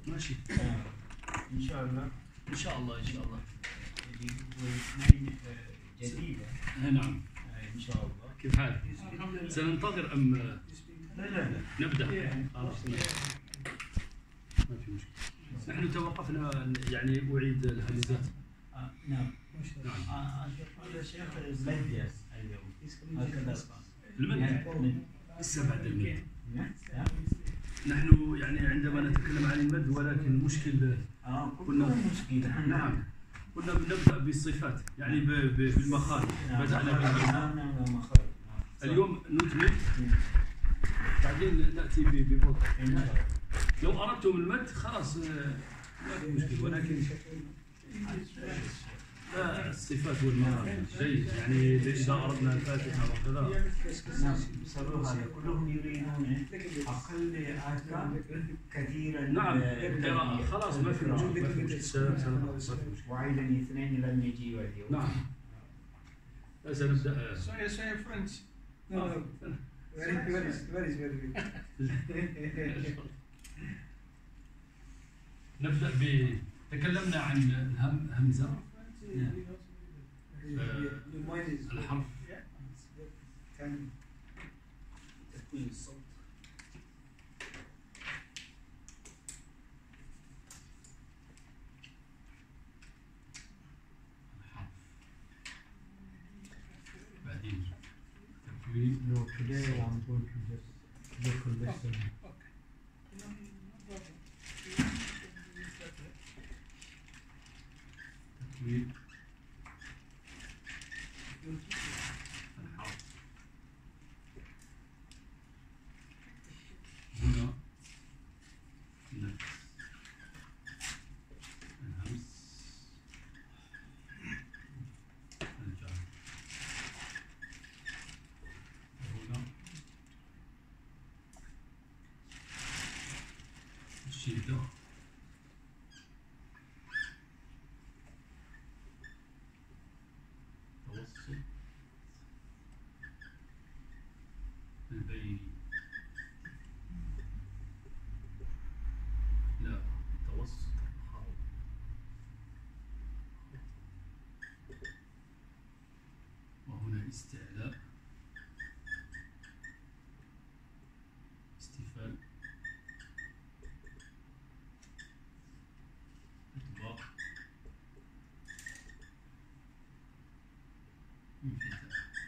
ماشي. ان شاء الله. ان شاء الله ان شاء الله. جديدة. نعم. ان شاء الله. كيف حالك؟ سننتظر ام لا نبدا؟ خلاص ما في مشكلة. نحن توقفنا يعني أعيد الهمزات. نعم. نعم. يا شيخ المد اليوم هكذا المد لسه بعد المد. نحن يعني عندما نتكلم عن المد ولكن المشكل كنا مشكلة. نعم. كنا نبدأ بالصفات يعني بالمخارج. بدأنا بالمخارج. اليوم نتمم بعدين نأتي ببطء. لو أردتم المد خلاص ما في مشكلة ولكن لا الصفات والمخارج جيد يعني إذا أردنا الفاتحة وكذا. نعم صلوا هذا كلهم يريدون أقل آية كثيرا. نعم القراءة خلاص ما في مشكلة. وأيضا اثنين لم يجيوا اليوم. نعم. سنبدأ. Sorry, French. No. Very good. نبدأ تكلمنا عن الهمزة. الحرف تكوين الصوت. الحرف بعدين تكوين. No, today I'm going to just look and listen. تكوين هنا نفس الهمس الجر هنا الشدة توسط البين. لا توسط الخاء. وهنا استعلاء استفال إطباق انفتاح.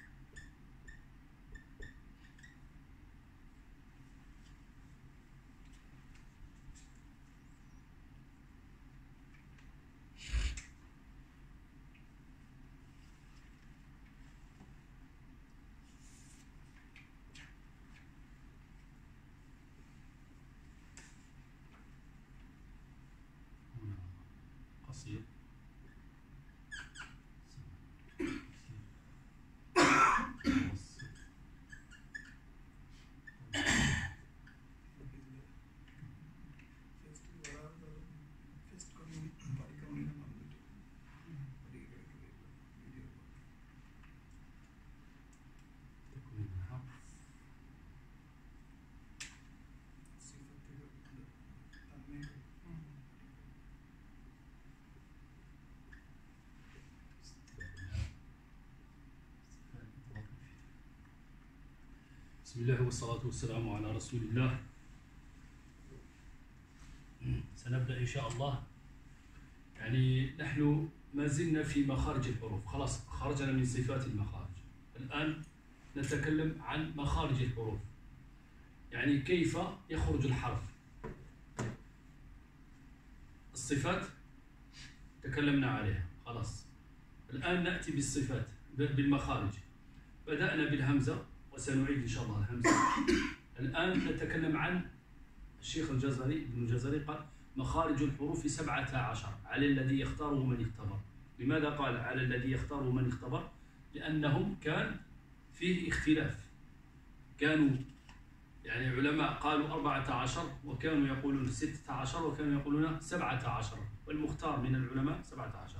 هنا قصير متوسط تكوين الحرف. بسم الله والصلاة والسلام على رسول الله. سنبدأ إن شاء الله. يعني نحن ما زلنا في مخارج الحروف. خلاص خرجنا من صفات المخارج. الآن نتكلم عن مخارج الحروف يعني كيف يخرج الحرف. الصفات تكلمنا عليها خلاص. الآن نأتي بالصفات بالمخارج. بدأنا بالهمزة وسنعيد إن شاء الله الهمزة. الآن نتكلم عن الشيخ الجزري ابن الجزري قال مخارج الحروف 17 على الذي يختاره من اختبر. لماذا قال على الذي يختاره من اختبر؟ لأنهم كان فيه اختلاف. كانوا يعني علماء قالوا 14 وكانوا يقولون 16 وكانوا يقولون 17 والمختار من العلماء 17.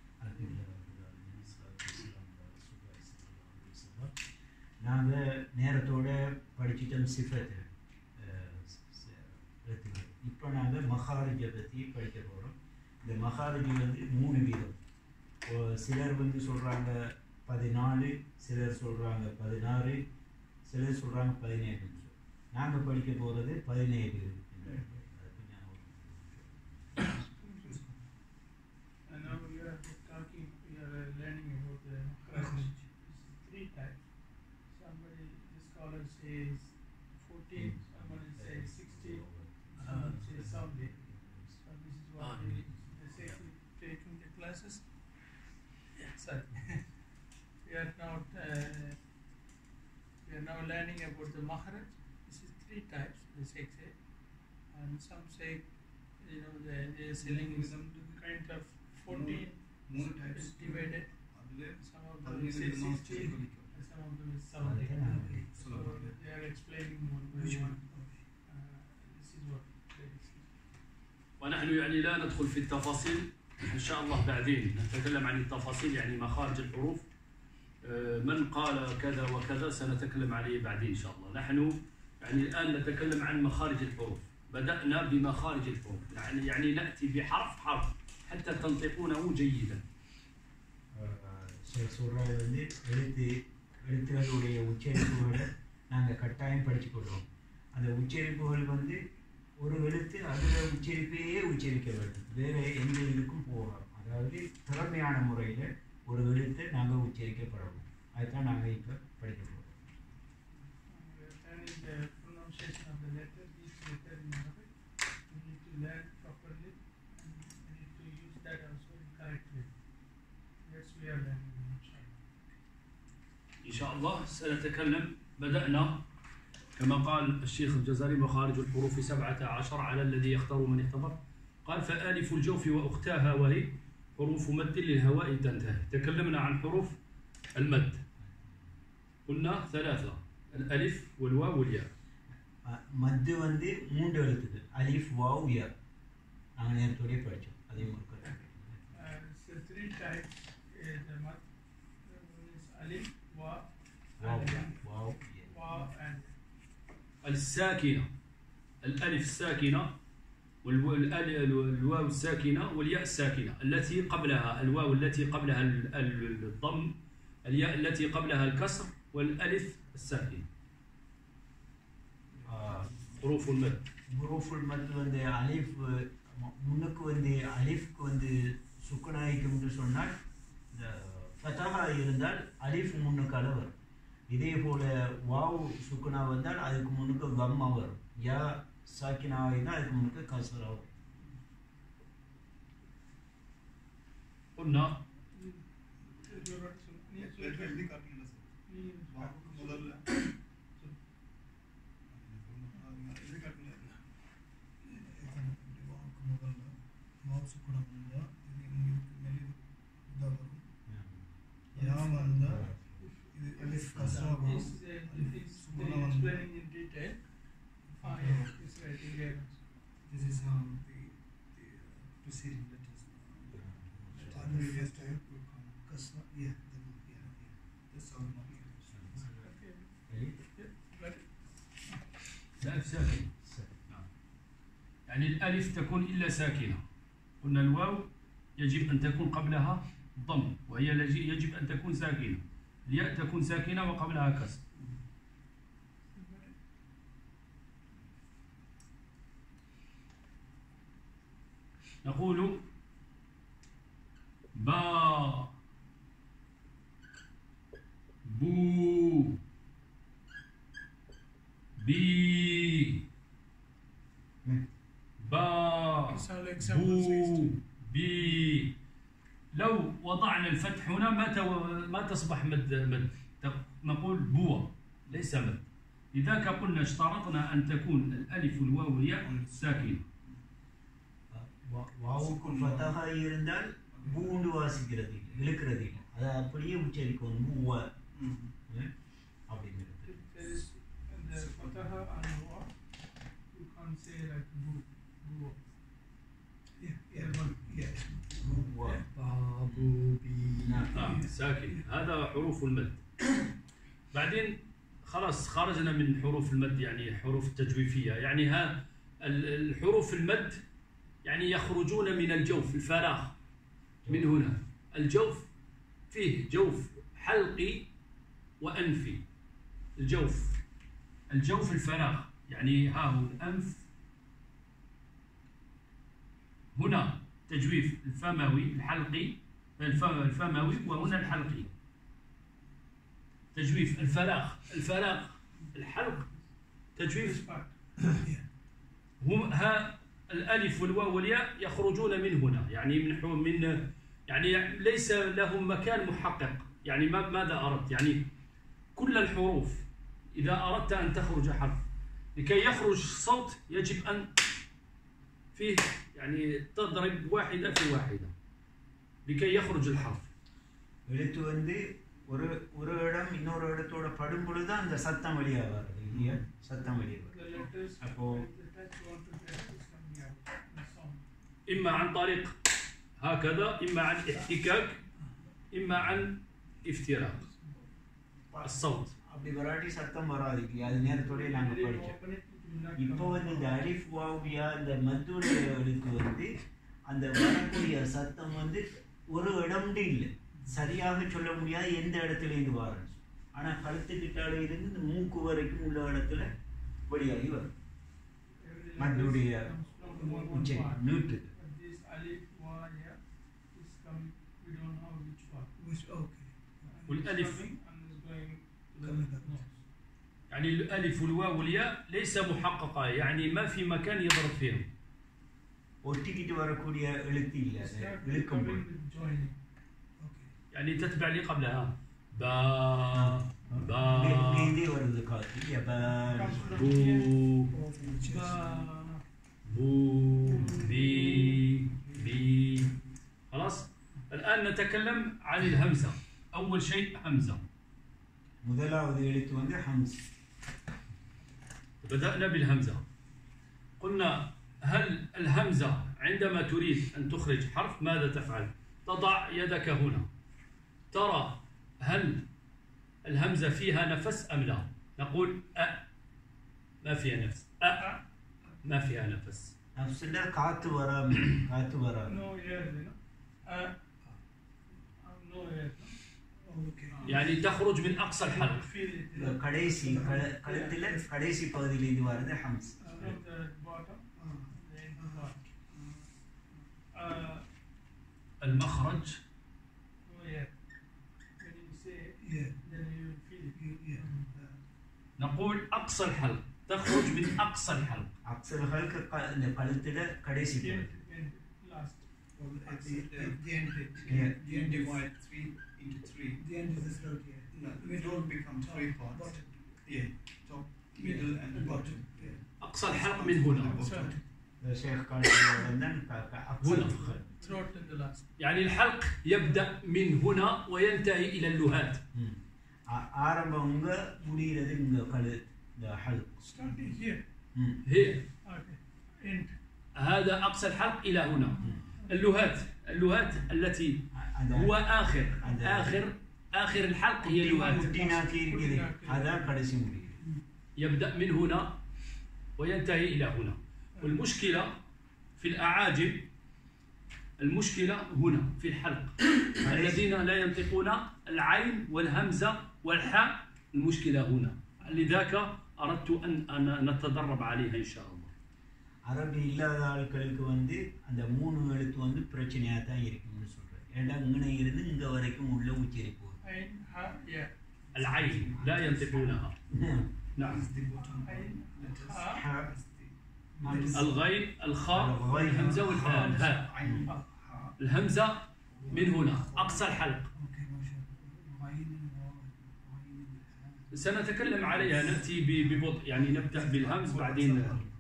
நாங்கள் நேரத்தோடு படிச்சிட்டோம் சிஃபத்து இப்போ நாங்கள் மகாரிஜை பற்றி படிக்க போகிறோம். இந்த மகாரிஜ் வந்து 3 வீதம். சிலர் வந்து சொல்கிறாங்க 14, சிலர் சொல்கிறாங்க 16, சிலர் சொல்கிறாங்க 17. நாங்கள் படிக்க போகிறது 17. And now we are talking, we are learning about the makharij. It's 3 types. Somebody, the scholar says 14, somebody says 16, somebody says 70. So this is what they say to taking the classes. Yeah, sorry. we are now learning about the makharij. This is 3 types, the Sheikh said. And some say, you know, they are selling some kind of 14 types divided. Some of them say 16 and some of them is 70. So they are explaining one by one. This is what they say. ونحن يعني لا ندخل في التفاصيل إن شاء الله بعدين نتكلم عن التفاصيل يعني مخارج الحروف من قال كذا وكذا سنتكلم عليه بعدين إن شاء الله. نحن يعني الآن نتكلم عن مخارج الحروف. بدأنا بمخارج الحروف يعني نأتي بحرف حرف حتى تنطقونه جيدا. சொல்கிறது வந்து எழுத்துகளுடைய உச்சரிப்புகளை நாங்கள் கட்டாயம் படிச்சுக்கொள்வோம். அந்த உச்சரிப்புகள் வந்து ஒரு எழுத்து அதில் உச்சரிப்பையே உச்சரிக்க வேண்டும், வேறு எந்த இதுக்கும் போகலாம். அதாவது திறமையான முறையில் ஒரு எழுத்து நாங்கள் உச்சரிக்கப்படணும். அதுதான் நாங்கள் இப்போ படிக்க போகிறோம். Pronunciation of the letter, each letter in Arabic, we need to learn properly and we need to use that also in correct way. Yes, we are learning إن شاء الله سنتكلم. بدأنا كما قال الشيخ الجزري مخارج الحروف 17 على الذي يختار من اختبر. قال فآلف الجوف وأختاها وهي حروف مد للهواء تنتهي. تكلمنا عن حروف المد، قلنا 3: الألف والواو والياء. மத்து வந்து 3 எழுத்துக்கள், அலிஃப் வாவ் யா. நாங்கள் நேரத்தோடய படித்தோம். அதே மாதிரி so 3 types is the mad. One is alif, wa, واو and الساكنة، الألف الساكنة والواو الساكنة والياء الساكنة التي قبلها الواو التي قبلها الضم، الياء التي قبلها الكسر، والألف الساكنة. حروف المد. حروف المد வந்து அலிஃப் முன்னுக்கு வந்து அலிஃப்க்கு வந்து சுக்குனாய்க்கும் என்று சொன்னால் ஃபதஹா இருந்தால் அலிஃப் முன்னுக்கால வரும். இதே போல வாவ் சுக்குனா வந்தால் அதுக்கு முன்னுக்கு கம்மா வரும். யா சாக்கினா இருந்தால் அதுக்கு முன்னுக்கு கஸ்ரா வரும். قلنا explaining in detail. This is how the preceding letters. Previous type will come. Kasra, yeah, that's how الألف ساكنة. يعني الألف تكون إلا ساكنة. قلنا الواو يجب أن تكون قبلها ضم وهي يجب أن تكون ساكنة. الياء تكون ساكنة وقبلها كسر. نقول با، بو، بي، با، بو، بي. لو وضعنا الفتح هنا ما تصبح مد. نقول بوا ليس مد. لذلك قلنا اشترطنا أن تكون الألف والواو والياء ساكنة. வாவுக்கு ஃபதஹா இருந்தால் பூண்டு வாசிக்கிறது இழுக்கிறது இல்லை, அதை அப்படியே உச்சரிக்கணும். பூவா அப்படிங்கிறது. The fataha and wa, you can't say like bu, bu. yeah. بابو بي ساكن. هذا حروف المد. بعدين خلاص خرجنا من حروف المد يعني حروف التجويفية. يعني الحروف المد يعني يخرجون من الجوف، الفراغ من هنا. الجوف فيه جوف حلقي وأنفي. الجوف الفراغ، يعني ها هو الأنف، هنا تجويف الفموي الحلقي الفموي، وهنا الحلقي. تجويف الفراغ الحلق، تجويف هم ها الألف والواو والياء يخرجون من هنا، يعني من يعني ليس لهم مكان محقق. يعني ماذا أردت؟ يعني كل الحروف إذا أردت أن تخرج حرف لكي يخرج صوت يجب أن فيه يعني تضرب واحدة في واحدة لكي يخرج الحرف. எழுத்து வந்து ஒரு இடம் இன்னொரு இடத்தோட படும் பொழுது அந்த சத்தம் வெளியே வருது இல்லையா? சத்தம் வெளியே வருது. அப்போ إما عن طريق هكذا، إما عن احتكاك، إما عن افتراق الصوت. அப்படி வராட்டி சத்தம் வராது இல்லையா? அது நேரத்தோடய நாங்கள் படித்தோம். இப்போ வந்து இந்த அலிஃப் வாவியா இந்த மத்துடைய எழுத்து வந்து அந்த வரக்கூடிய சத்தம் வந்து ஒரு இடம்னு இல்லை, சரியாக சொல்ல முடியாது எந்த இடத்துல இருந்து வரும். ஆனால் கழுத்துக்கிட்டாலே இருந்து இந்த மூக்கு வரைக்கும் உள்ள இடத்துல வெளியாகி வரும். மத்துடைய நீட்டு والألف يعني الألف والواو والياء ليس محققة، يعني ما في مكان يضرب فيهم. ஒட்டிக்கிட்டு வரக்கூடிய எழுத்து இல்லை، இழுக்கும் يعني تتبع لي قبلها با با بيدي ورد قاتل يا با بو بو بي بي. خلاص. الآن نتكلم عن الهمزة. أول شيء همزة. முதலாவது எழுத்து வந்து ஹம்ஸ். بدأنا بالهمزة. قلنا هل الهمزة عندما تريد أن تخرج حرف ماذا تفعل؟ تضع يدك هنا، ترى هل الهمزة فيها نفس أم لا؟ نقول أ، ما فيها نفس. أ ما فيها نفس. نفس لا قعدت ورا قعدت ورا. No air. No air. يعني تخرج من أقصى الحلق. கடைசி கழுத்துல கடைசி பகுதியில் இது வருது ஹம்ஸ். المخرج نقول أقصى الحلق، تخرج من أقصى الحلق. أقصى الحلق கழுத்துல கடைசி பகுதி. The end divide 3 into 3. The end is the throat here. No, we don't become 3 parts. Bottom. Yeah, top, middle and bottom. Yeah. أقصى الحلق من هنا. الشيخ قال هنا. Throat in the last. يعني الحلق يبدأ من هنا وينتهي إلى اللهات. ஆரம்பங்க முடிகிறது இங்க கழு الحلق. Starting here. Here. Okay. End. هذا أقصى الحلق إلى هنا. اللهات التي هو آخر الحلق هي اللهات. هذا كرسي يبدأ من هنا وينتهي إلى هنا. والمشكلة في الأعاجم، المشكلة هنا في الحلق. الذين لا ينطقون العين والهمزة والحاء، المشكلة هنا. لذاك أردت أن نتدرب عليها إن شاء الله. அரபி இல்லாத ஆட்களுக்கு வந்து அந்த மூணு எழுத்து வந்து பிரச்சனையாக தான் இருக்குன்னு சொல்கிறேன். ஏன்னா இங்கே இருந்து இங்கே வரைக்கும் உள்ள உச்சரிப்பு. العين لا ينطقونها. نعم. الغين، الخاء، الهمزة والهاء. الهمزة من هنا أقصى الحلق. سنتكلم عليها، نأتي ببطء، يعني نبدأ بالهمز بعدين.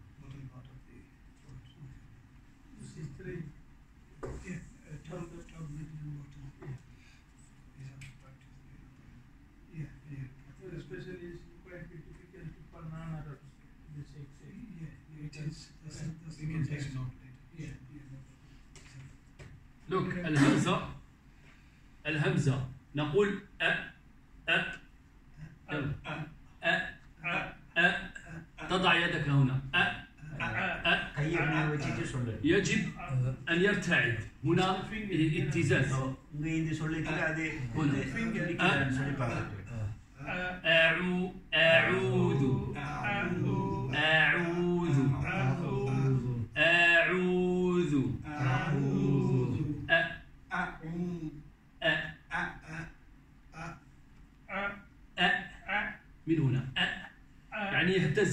لوك الهمزة نقول أ أ أ أ أ. تضع يدك هنا. أ أ. படிச்சிட்டு சொல்லு. يجب أن يرتعد. هنا اهتزاز. இங்கே இந்த சொல்லிக்கல அது சொல்லி பார்க்கணும். أعوذ أعوذ أعوذ أعوذ من هنا يعني يهتز.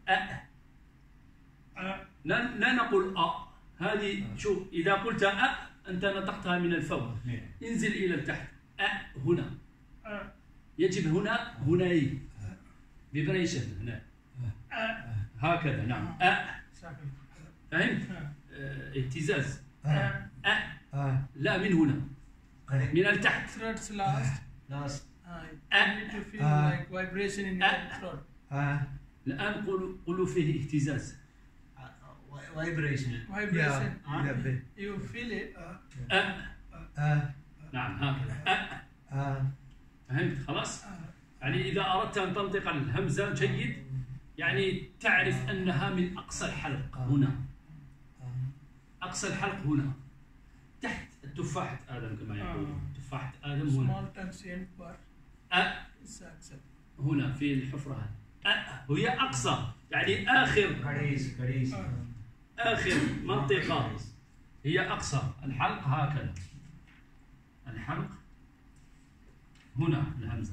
لا نقول هذه شوف إذا قلت أنت نطقتها من الفوق انزل إلى التحت. هنا يجب هنا هناي فيبريشن هنا هكذا. نعم فهمت؟ اهتزاز. لا من هنا من التحت. Throat's last. You need to feel like vibration in your throat. الآن قولوا فيه اهتزاز. vibration. You feel it. نعم هكذا. فهمت خلاص؟ يعني إذا أردت أن تنطق الهمزة جيد يعني تعرف أنها من أقصى الحلق هنا. أقصى الحلق هنا تحت تفاحة آدم كما يقول. تفاحة آدم هنا. هنا في الحفرة هي أقصى يعني آخر آخر منطقة هي أقصى الحلق. هكذا الحلق هنا الهمزة.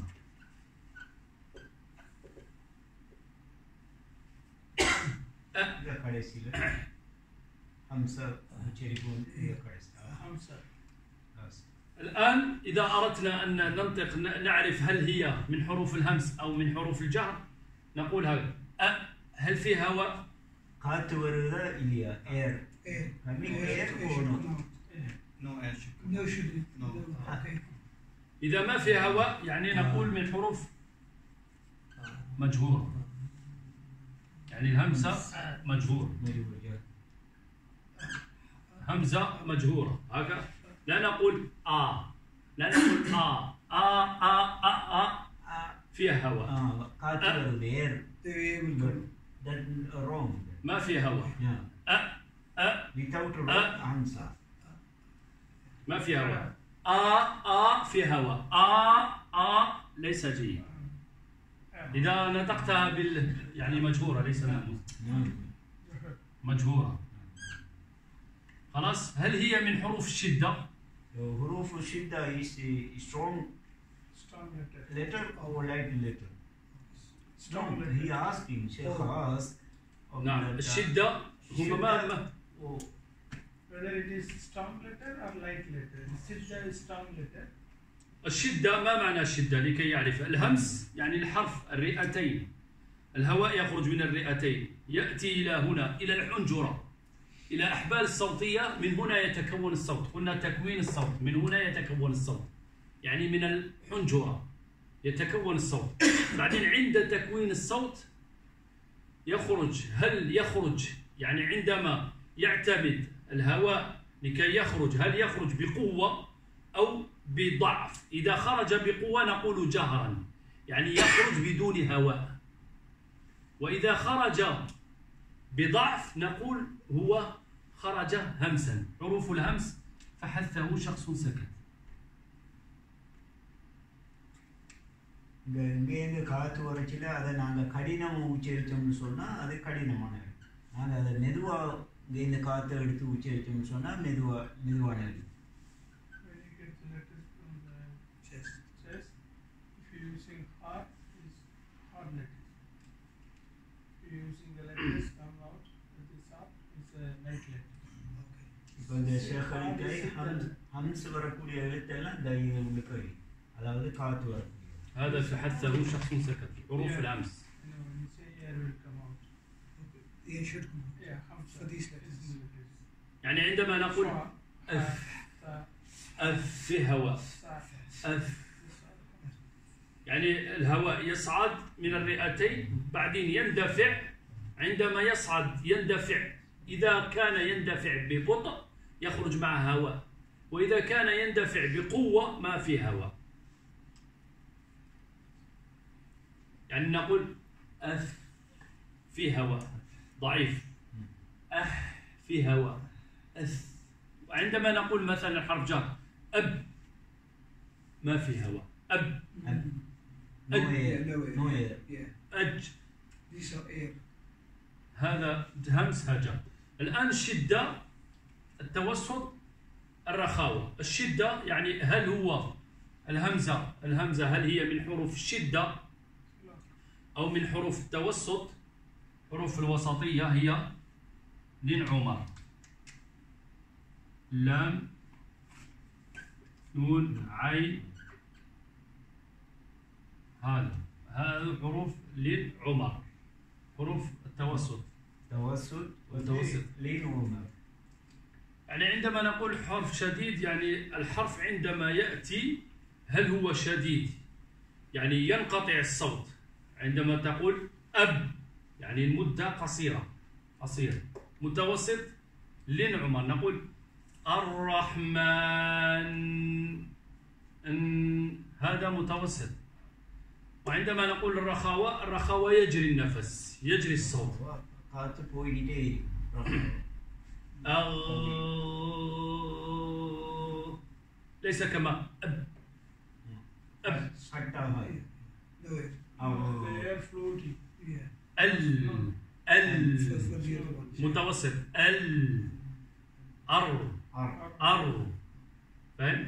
الآن إذا أردنا أن ننطق نعرف هل هي من حروف الهمس أو من حروف الجهر نقول هذا. هل في هواء؟ காத்து வருதா இல்லையா? air. Having air or no? No air. No. إذا ما في هواء يعني نقول من حروف مجهورة. يعني الهمزة مجهورة. همزة مجهورة هكذا. لا نقول لا نقول فيها هواء. قاتل الغير. That wrong. ما فيها هواء. without همزة. ما فيها هواء. فيها هواء ليس جيد. إذا نطقتها يعني مجهورة ليس مجهورة. خلاص. هل هي من حروف الشدة؟ حروف الشدة is strong letter or light letter? Strong. He asking. Sheikh asked. نعم الشدة هو ما whether it is strong letter or light letter. الشدة is strong letter. الشدة ما معنى الشدة لكي يعرف؟ الهمس يعني الحرف الرئتين. الهواء يخرج من الرئتين يأتي إلى هنا إلى الحنجرة إلى أحبال الصوتية. من هنا يتكون الصوت. قلنا تكوين الصوت من هنا يتكون الصوت يعني من الحنجرة يتكون الصوت. بعدين عند تكوين الصوت يخرج. هل يخرج يعني عندما يعتمد الهواء لكي يخرج هل يخرج بقوة أو بضعف؟ إذا خرج بقوة نقول جهرا يعني يخرج بدون هواء. وإذا خرج بضعف نقول هو خرج همسا. حروف الهمس فحثه شخص سكت. இங்கேருந்து காற்று வரச்சில அதை நாங்கள் கடினம் உச்சரித்தோம்னு சொன்னால் அது கடினமான. நாங்கள் அதை மெதுவாக இங்கேருந்து காற்றை எடுத்து உச்சரித்தோம்னு சொன்னால் மெதுவானது. இப்போ இந்த ஷேகை ஹம்ஸ் வரக்கூடிய எழுத்தெல்லாம் உங்களுக்கு அதாவது காற்று வரக்கூடிய. هذا فحثه شخص سكت. حروف الهمس. يعني عندما نقول في هواء يعني الهواء يصعد من الرئتين بعدين يندفع. عندما يصعد يندفع. إذا كان يندفع ببطء يخرج مع هواء وإذا كان يندفع بقوة ما في هواء. يعني نقول في هواء ضعيف. في هواء. عندما نقول مثلا حرف جر أب ما في هواء. أب No air. No air. أج These are air. هذا همس هجر. الآن الشدة، التوسط، الرخاوة. الشدة يعني هل هو الهمزة هل هي من حروف الشدة أو من حروف التوسط؟ حروف الوسطية هي لين عمر، لام، نون، عين، هذا حروف لين عمر، حروف التوسط. توسط لين عمر. يعني عندما نقول حرف شديد يعني الحرف عندما يأتي هل هو شديد يعني ينقطع الصوت. عندما تقول أب يعني المدة قصيرة. متوسط لين عمر نقول الرحمن، هذا متوسط. وعندما نقول الرخاوة يجري النفس، يجري الصوت. ليس كما أب. متوسط فاهم؟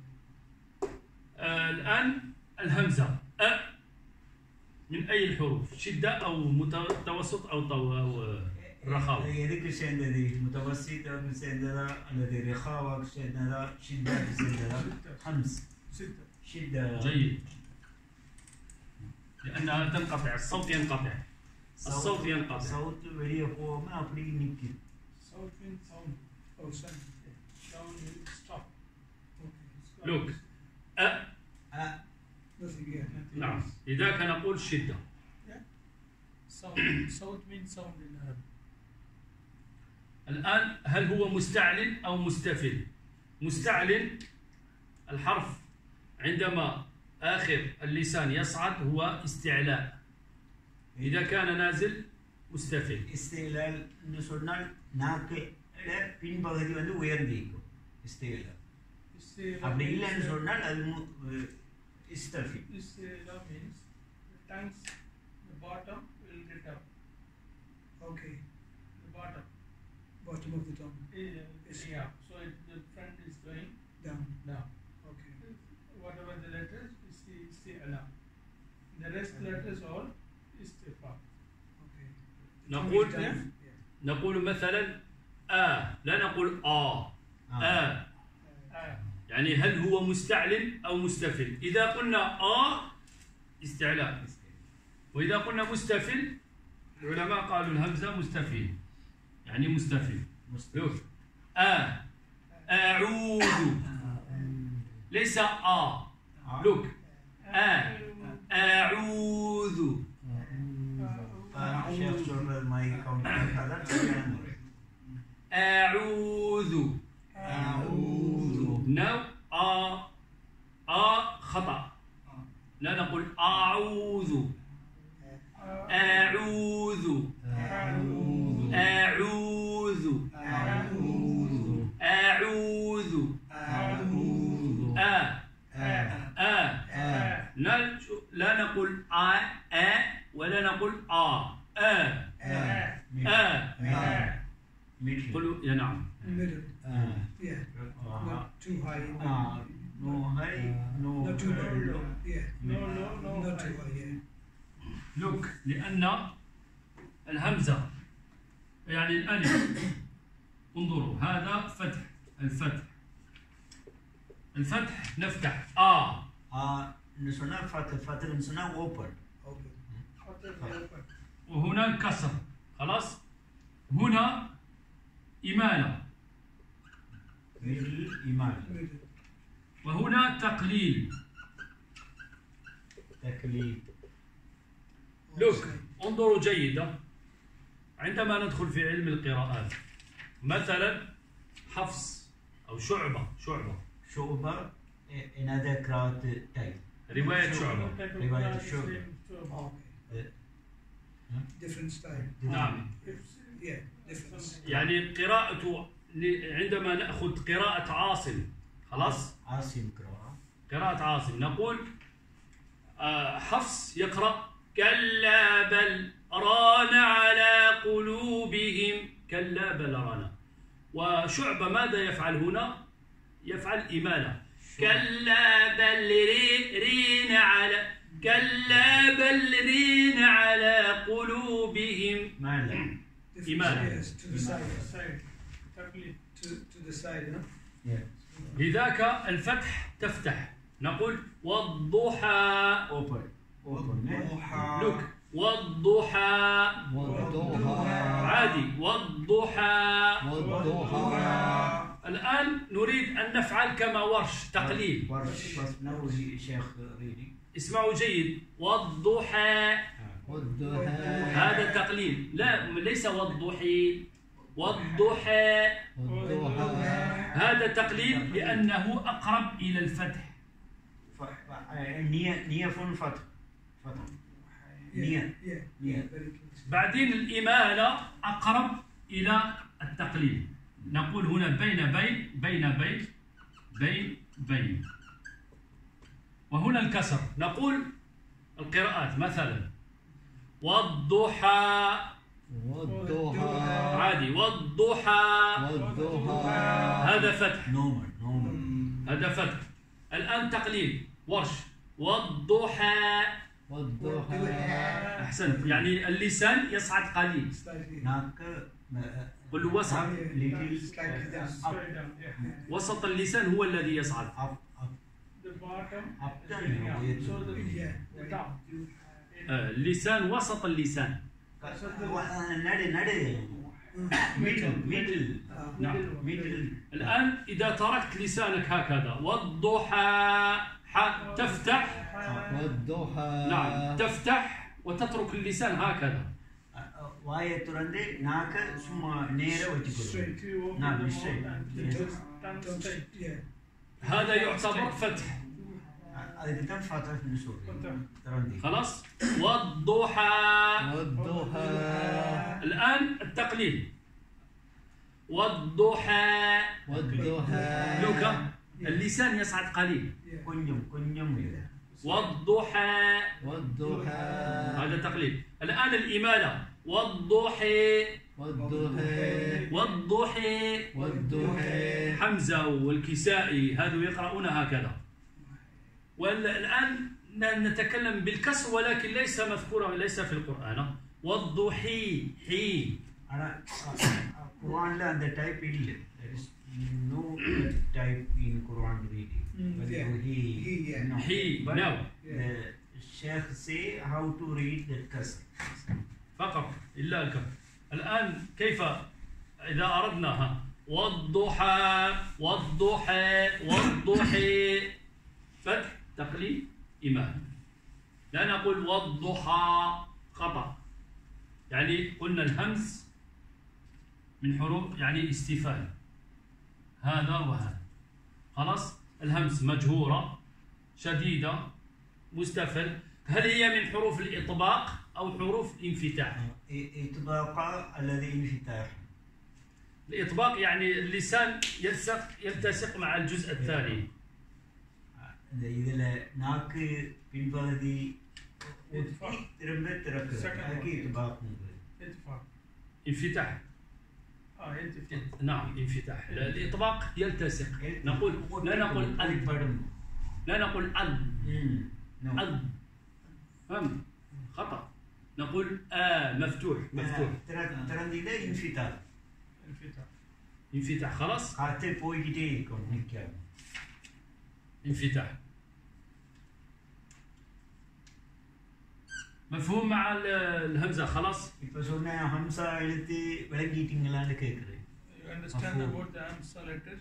الآن الهمزة من أي الحروف؟ شدة أو متوسط أو رخاوة؟ يدك سندري متوسط أو سندرا الذي رخاوة سندرا شدة سندرا خمس شدة. جيد، لأنها تنقطع، الصوت ينقطع. الصوت وليه هو ما أبري نكتب. Sound means sound. Oh, sound. Sound means stop. Okay. Look. نعم، لذلك نقول شدة. Sound means sound in Arabic. الآن هل هو مستعل أو مستفل؟ مستعل الحرف عندما آخر اللسان يصعد هو استعلاء. إذا كان نازل مستفل. استعلاء نصنع ناك بين بغدي وندو وين ديكو استعلاء. أبدي إلا نصنع استفل. Istila means the tongues, the bottom will get up. Okay. The bottom Bottom of the tongue. Yeah. So the front is going Down. down. Okay. Whatever the letters is istila. The rest letters all istifa. Okay. نقول Yeah. نقول مثلا لا نقول يعني هل هو مستعل أو مستفل؟ إذا قلنا استعلاء، وإذا قلنا مستفل العلماء قالوا الهمزة مستفل، يعني مستفل. أعوذ ليس لوك أعوذ. أعوذ. نو خطأ، لا نقول أعوذ. أعوذ أعوذ أعوذ أعوذ لا نقول ولا نقول قلوا يا نعم. Middle. Yeah. Not too high. No high, no Not too low. low. Yeah. No. Not too high. Yeah. لوك، لأن الهمزة يعني الألف، انظروا هذا فتح، الفتح نفتح نصنع فتح نصنع open. Okay. وهنا كسر، خلاص. هنا إمالة، Middle. وهنا تقليل. لوك، انظروا جيدا عندما ندخل في علم القراءات، مثلا حفص أو شعبة another قراءة type. رواية شعبة. Okay. Different style. نعم. يعني قراءة عندما نأخذ قراءة عاصم خلاص عاصم قراءة عاصم نقول حفص يقرأ كلا بل ران على قلوبهم كلا بل ران. وشعبة ماذا يفعل هنا؟ يفعل إمالة كلا بل رين على كلا بل رين على قلوبهم ماذا؟ إمالة to the side, no? لذاك الفتح تفتح نقول والضحى لك والضحى عادي والضحى. الآن نريد أن نفعل كما ورش تقليل. اسمعوا جيد والضحى هذا تقليل لا ليس والضحي والضحى هذا تقليل لأنه أقرب إلى الفتح. نية فتح بعدين الإمالة أقرب إلى التقليل نقول هنا بين وهنا الكسر. نقول القراءات مثلا والضحى عادي والضحى هذا فتح هذا فتح. الآن تقليل ورش والضحى أحسنت يعني اللسان يصعد قليل قل وسط وسط اللسان هو الذي يصعد اللسان وسط اللسان الآن إذا تركت لسانك هكذا والضحى تفتح نعم تفتح وتترك اللسان هكذا هذا يعتبر فتح خلاص والضحى الآن التقليل والضحى لوكا اللسان يصعد قليل والضحى هذا تقليل. الآن الإمالة والضحى حمزة والكسائي هذو يقرؤون هكذا. والآن نتكلم بالكسر ولكن ليس مذكورا ليس في القرآن والضحي Qur'an la the type illa. There is no type in Qur'an reading. He no. The Sheikh say how to read that kasr. فقط إلا الكسر. الآن كيف إذا أردنا والضحى فتح تقليل إمام لا نقول والضحى خطأ يعني قلنا الهمز من حروف يعني استفهام هذا وهذا خلاص. الهمز مجهورة شديدة مستفل. هل هي من حروف الإطباق أو حروف الانفتاح؟ إطباق الذي انفتاح. الإطباق يعني اللسان يلتصق مع الجزء الثاني. إذا ناك بنبادي انفتاح نعم انفتاح. الإطباق يلتصق نقول لا نقول فهم خطأ نقول مفتوح ترى انفتاح خلاص انفتاح مفهوم مع الهمزة خلاص. همزة எழுத்து விளங்கிட்டீங்களான்னு கேக்குறேன். You understand about the hamza letter?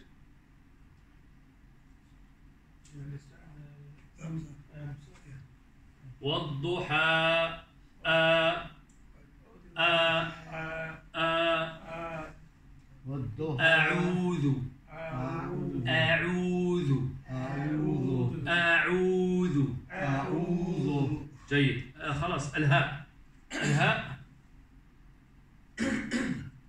You understand والضحى أعوذ جيد. خلاص الهاء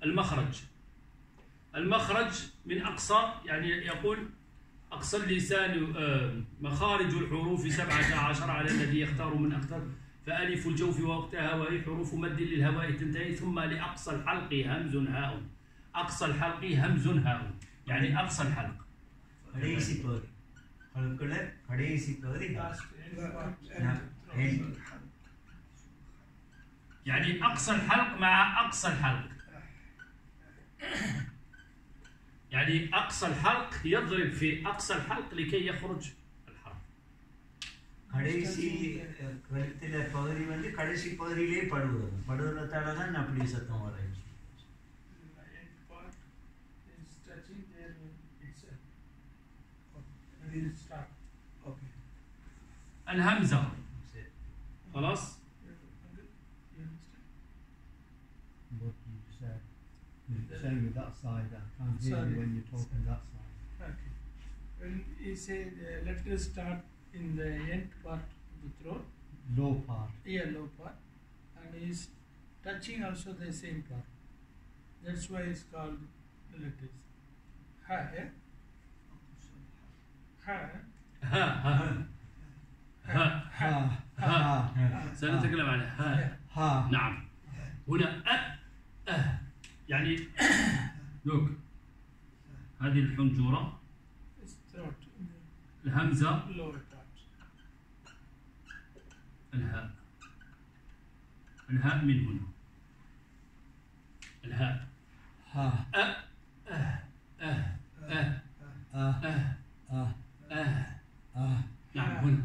المخرج من أقصى، يعني يقول أقصى اللسان مخارج الحروف 17 على الذي يختار من أكثر، فألف الجوف ووقتها وهي حروف مد للهواء تنتهي، ثم لأقصى الحلق همز هاء. أقصى الحلق همز هاء، يعني أقصى الحلق. يعني أقصى الحلق مع أقصى الحلق، يعني أقصى الحلق يضرب في أقصى الحلق لكي يخرج الحرف. கடைசி கழுத்துல பகுதி வந்து கடைசி பகுதியிலே படுவதால தான் அப்படி சத்தம் வரும். الهمزة خلاص. What you said. You're saying with that side, I can't hear you when you're talking that side. Okay. When he said, let us start in the end part of the throat. Low part. Yeah, low part. And he's touching also the same part. That's why it's called the letters. Ha, yeah? Ha. ها ها ها ها ها سنتكلم عنها. ها ها. نعم. هنا يعني لوك هذه الحنجرة، الهمزة، الهاء، الهاء من هنا، الهاء، ها نعم هنا.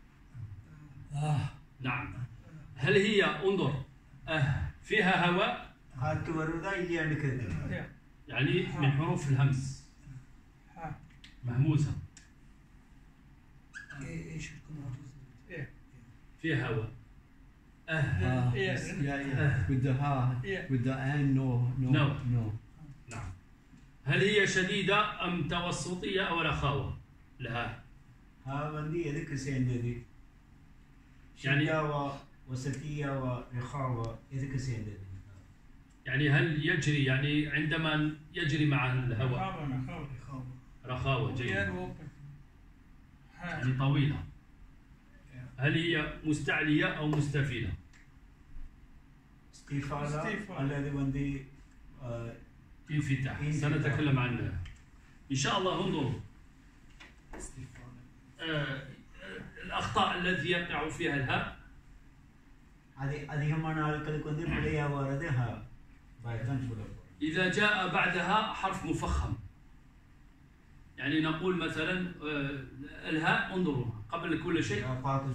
نعم. هل هي انظر فيها هواء؟ يعني من حروف الهمس مهموسة فيها هواء. with the ha, with the and no. نعم. هل هي شديدة أم توسطية أو رخاوة؟ لها ها بندي يدك سيندي يعني وسطية ورخاوة يدك سيندي. يعني هل يجري، يعني عندما يجري مع الهواء رخاوة جيدة، يعني طويلة. هل هي مستعلية أو مستفيلة؟ استفالة الذي بندي انفتاح، سنتكلم عنه إن شاء الله. انظروا الأخطاء التي يقع فيها الهاء، إذا جاء بعدها حرف مفخم، يعني نقول مثلا الهاء، انظروا قبل كل شيء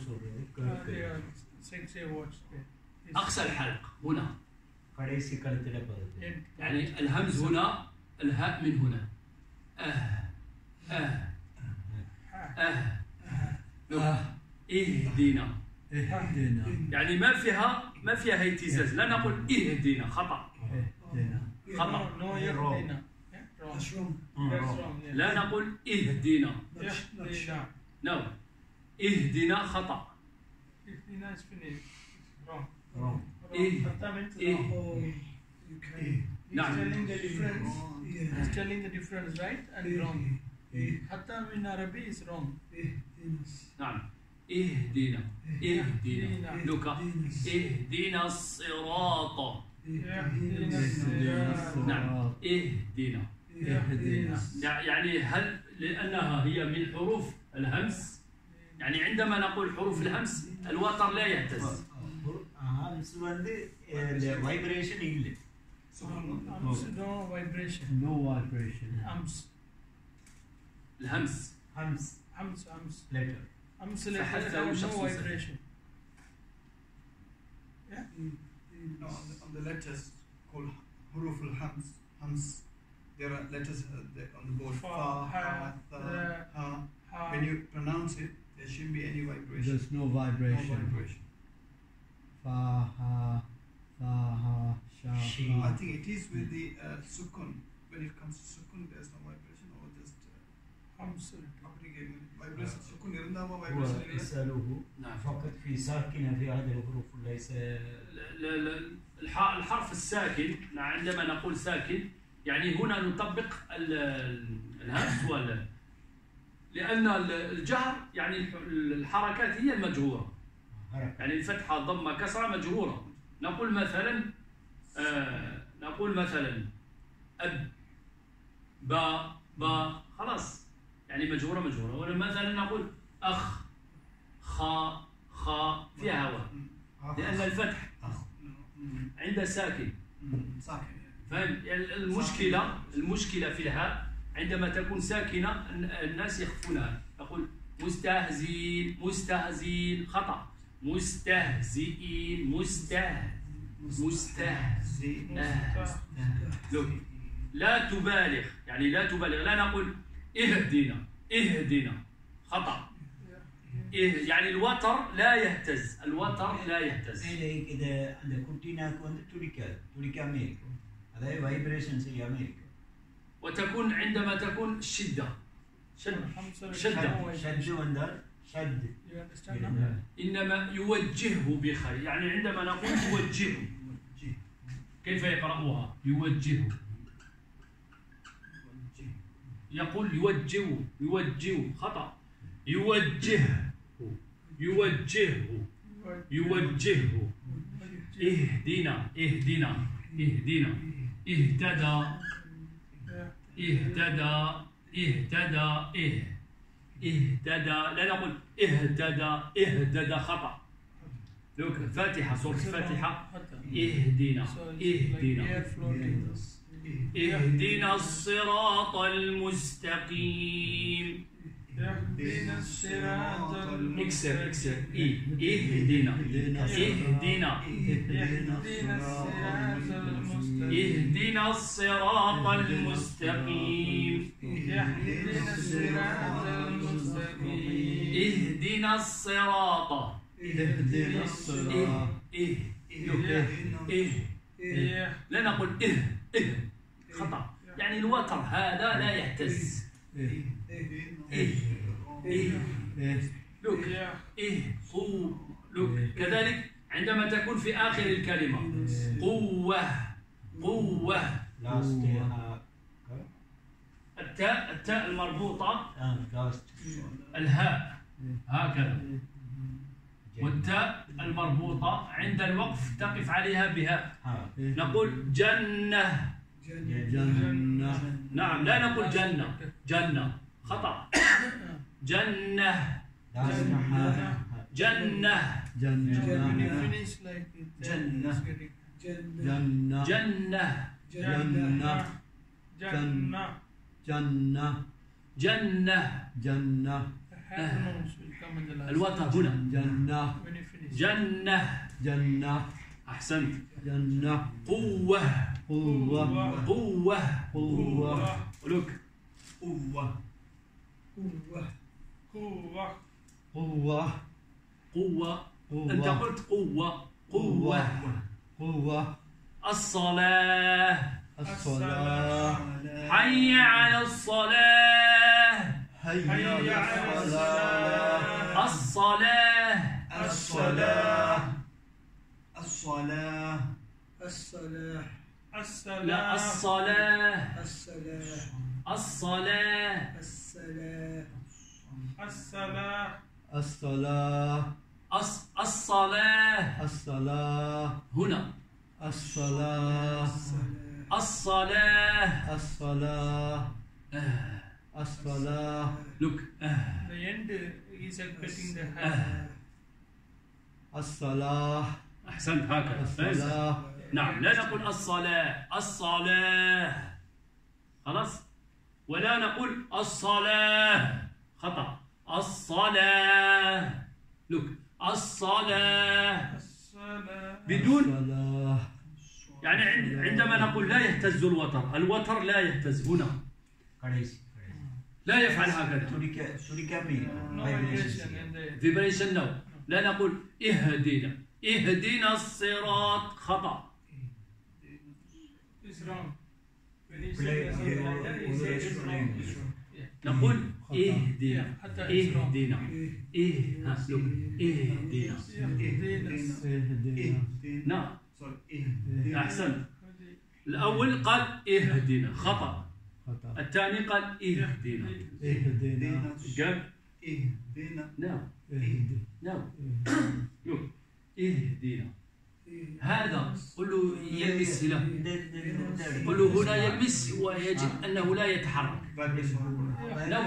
أقصى الحلق هنا، يعني الهمز هنا، الهاء من هنا. اهدنا، يعني ما فيها اهتزاز، لا نقول اهدنا، خطأ. لا نقول اهدنا. نو اهدنا خطأ. نعم. He's telling the difference, right and wrong. Hatta in Arabic is wrong. نعم. اهدنا لك اهدنا الصراط. نعم اهدنا. يعني هل لأنها هي من حروف الهمس، يعني عندما نقول حروف الهمس الوتر لا يهتز. همس வந்து vibration இல்லை. No vibration. No vibration. الهمس letter. letter no vibration. Yeah. No, on the letters called huruf al-hams, there are letters on the board. Fa, ha, tha, ha. When you pronounce it, there shouldn't be any vibration. There's no vibration. No vibration. Fa, ha, tha, ha, sha, ha. I think it is with the sukun. When it comes to sukun, there's no vibration, or just vibration سكون يرندها ما هو vibration يسأله نعم. فقط في ساكنة في هذه الحروف ليس الحرف الساكن عندما نقول ساكن يعني هنا نطبق الهمس ولا لأن الجهر يعني الحركات هي المجهورة يعني الفتحة ضمة كسرة مجهورة. نقول مثلا أب با خلاص يعني مجهورة ولا مثلا نقول أخ خا فيها هواء لأن الفتح عند ساكن فهم. المشكلة في الهاء عندما تكون ساكنة الناس يخفونها. نقول مستهزئين خطأ مستهزئين لا تبالغ يعني لا نقول اهدنا خطأ يعني الوتر لا يهتز إذا كنت هناك تريكا أمريكا هذا فايبريشن زي أمريكا وتكون عندما تكون شدة شد إنما يوجهه بخير يعني عندما نقول يوجهه كيف يقرأوها يوجهه يقول يوجهه خطأ يوجهه اهدنا اهتدى لا نقول اهتدى خطأ. لو فاتحة سورة الفاتحة اهدنا الصراط المستقيم اهدنا الصراط اكسر اهدنا الصراط المستقيم اهدنا الصراط لا نقول خطأ يعني الوتر هذا لا يهتز لوك كذلك عندما تكون في آخر الكلمة قوة التاء المربوطة الهاء هكذا والتاء المربوطة عند الوقف تقف عليها بهاء نقول جنة نعم لا نقول جنة خطأ جنة الوتر هنا جنة أحسنت قوة لك قوة أنت قلت قوة الصلاة حي على الصلاة الصلاة هنا الصلاة look the end is getting the الصلاة أحسنت هكذا نعم لا نقول الصلاة خلاص ولا نقول الصلاة خطأ الصلاة look الصلاة بدون يعني عندما نقول لا يهتز الوتر لا يهتز هنا لا يفعل هكذا vibration no لا نقول اهدنا الصراط خطأ نقول اهدنا حتى اهدنا اهدنا نعم أحسنت. الأول قال اهدنا خطأ، الثاني قال اهدنا قال نعم نعم اهدنا. هذا قل له يلمس له، قل له هنا يلمس ويجب أنه لا يتحرك. لا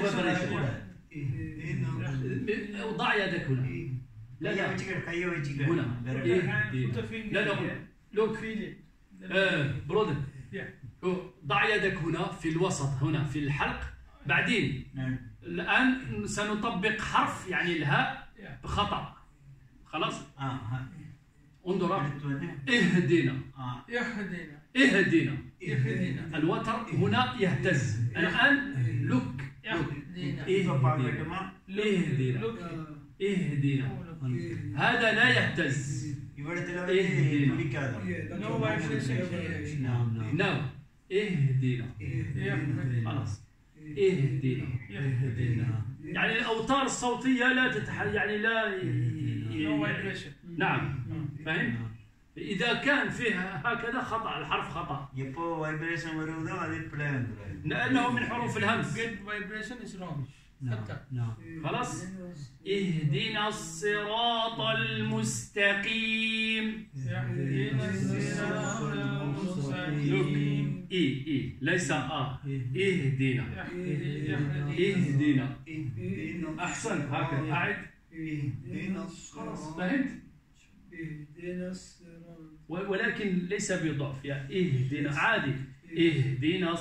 وضع يدك هنا. لا لا هنا لا لا لوك برودر ضع يدك هنا في الوسط هنا في الحلق. بعدين الآن سنطبق حرف يعني الهاء بخطأ. خلاص انظر اهدنا اهدنا الوتر هنا يهتز. الآن لوك اهدنا هذا لا يهتز. نعم اهدنا خلاص اهدنا يعني الأوتار الصوتية لا يعني لا نعم فهمت. إذا كان فيها هكذا خطأ الحرف خطأ لأنه من حروف الهمز. خلاص اهدنا الصراط المستقيم. إي ليس اهدنا اهدنا أحسن هكذا أعد. فهمت ولكن ليس بضعف يا اهدنا عادي اهدنا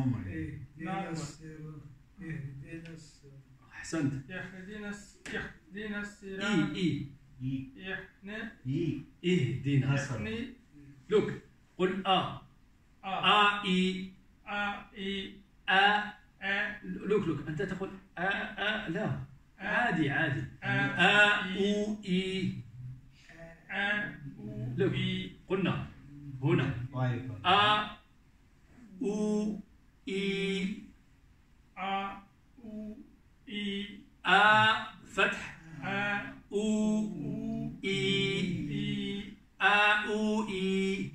أحسنت. يهدنا الصراط اهدنا لوك قل اي لوك أنت تقول لا عادي او اي لوك قلنا هنا او اي فتح او اي او اي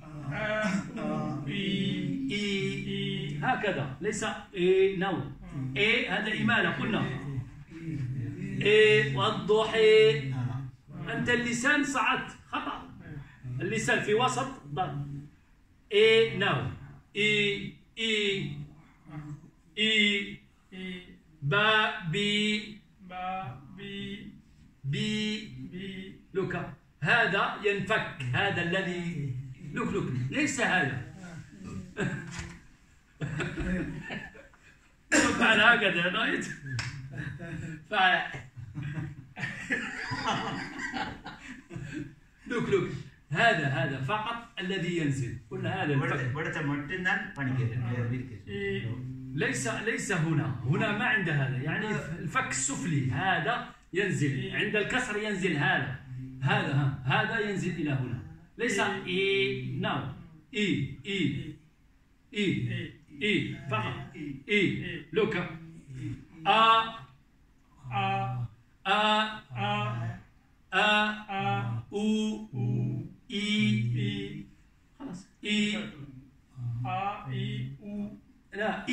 هكذا ليس نو هذا إمالة. قلنا والضحى أنت اللسان صعدت خطأ. اللسان في وسط ضرب نو با بي لوكا هذا ينفك. هذا الذي لوك ليس هذا. فعل هكذا رايت فعل لوك هذا فقط الذي ينزل. قلنا هذا ليس هنا ما عند هذا يعني الفك السفلي هذا ينزل عند الكسر ينزل هذا ينزل إلى هنا. ليس نو فقط لوكا او خلاص لا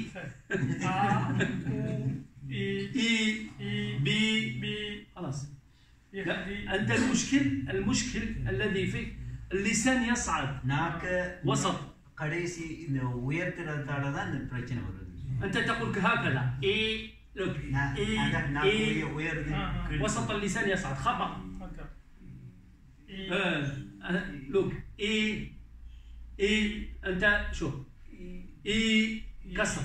بي خلاص. أنت المشكل الذي فيك اللسان يصعد وسط கடைசி இந்த உயர்த்துறதால தான் இந்த பிரச்சனை வருது. أنت تقول هكذا لوك وسط اللسان يصعد خطأ. لوك أنت شوف كسر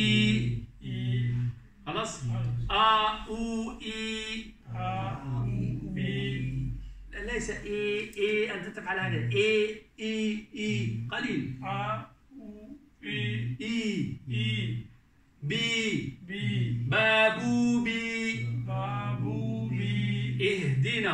خلاص او ليس أنت تفعل هذا قليل بابو اهدنا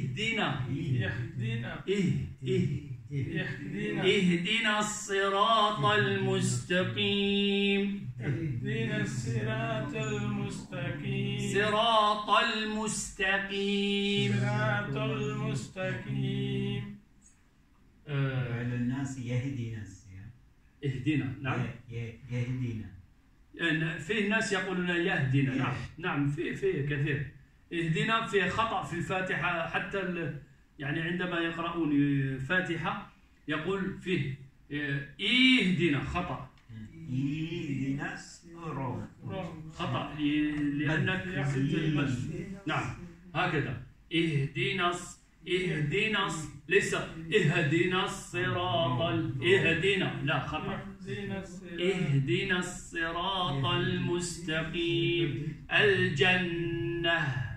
اهدنا الصراط الصراط المستقيم اهدنا الصراط المستقيم صراط المستقيم صراط المستقيم. على الناس يهدي ناس اهدنا. نعم. يهدينا. فيه ناس يقولون يهدنا. نعم نعم فيه كثير. اهدنا فيه خطأ في الفاتحة، حتى يعني عندما يقرؤون الفاتحة يقول فيه اهدنا خطأ. يهدينا خطأ لأنك نعم هكذا اهدنا ليس اهدنا الصراط اهدنا، لا خطأ. اهدنا الصراط المستقيم الجنة.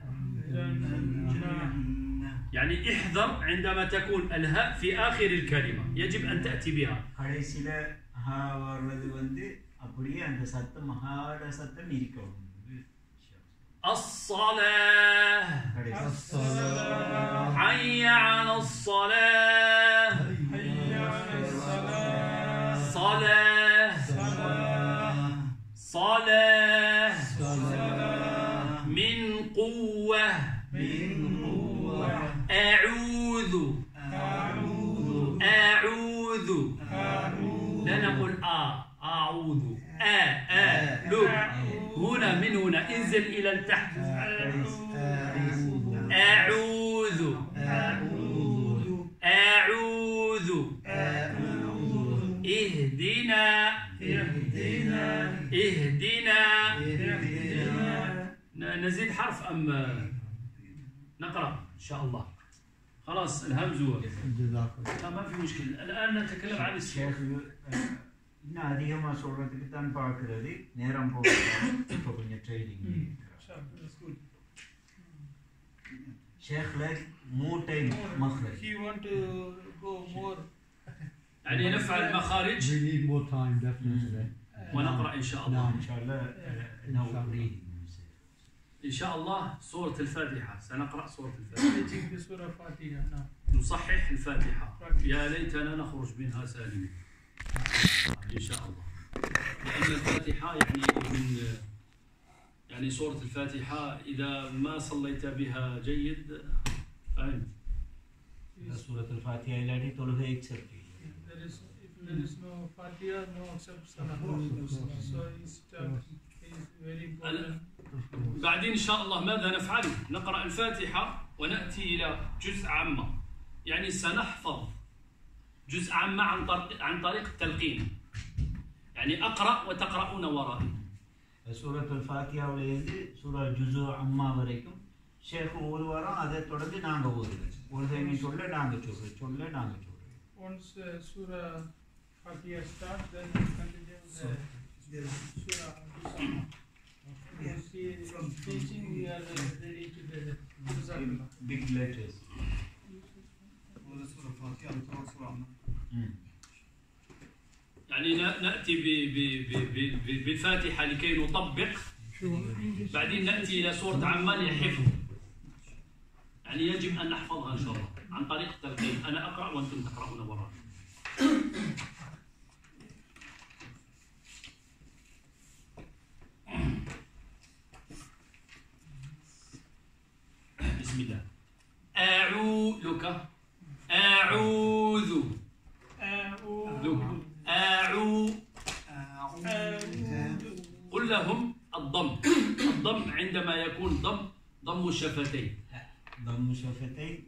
يعني احذر عندما تكون الهاء في آخر الكلمة، يجب أن تأتي بها. الصلاة حي على الصلاة صلاة من قوة أعوذ لا نقول أعوذ لك هنا من هنا انزل إلى التحت. أعوذ اهدنا. نزيد حرف أم نقرأ إن شاء الله؟ خلاص الهمز هو لا ما في مشكلة. الآن نتكلم عن الشيخ. அதிகமாக சொல்கிறதுக்கு தான் பார்க்குறது, நேரம் போகிறது. இப்போ கொஞ்சம் training. Sheikh like more time مخرج. He want to go more. يعني نفعل المخارج. We need more time definitely. ونقرأ إن شاء الله. إن شاء الله إن شاء الله سورة الفاتحة. سنقرأ سورة الفاتحة. بسورة الفاتحة. نعم. نصحح الفاتحة. يا ليتنا نخرج منها سالمين. إن شاء الله. لأن الفاتحة يعني سورة الفاتحة إذا ما صليت بها جيد فهمت. سورة الفاتحة التي تلوها أكثر. If there is no Fatiha, no except Salah. So it's very important. بعدين إن شاء الله ماذا نفعل؟ نقرأ الفاتحة ونأتي إلى جزء عامة. يعني سنحفظ جزء عامة عن طريق التلقين. يعني أقرأ وتقرؤون ورائي. سورة الفاتحة وليد سورة جزء عامة وريكم. شيخ أول ورا هذا تودي نانغ أول. ولدين يشوله نانغ شوله. Once Surah Fatiha starts, then continue the Surah. From teaching, we are ready to the big letters. يعني نأتي بالفاتحة لكي نطبق. بعدين نأتي إلى سورة عامة للحفظ. يعني يجب أن نحفظها إن شاء الله عن طريق التلقين. أنا أقرأ وأنتم تقرؤون وراء. بسم الله. أعوذ قل لهم الضم عندما يكون ضم الشفتين. ضم الشفتين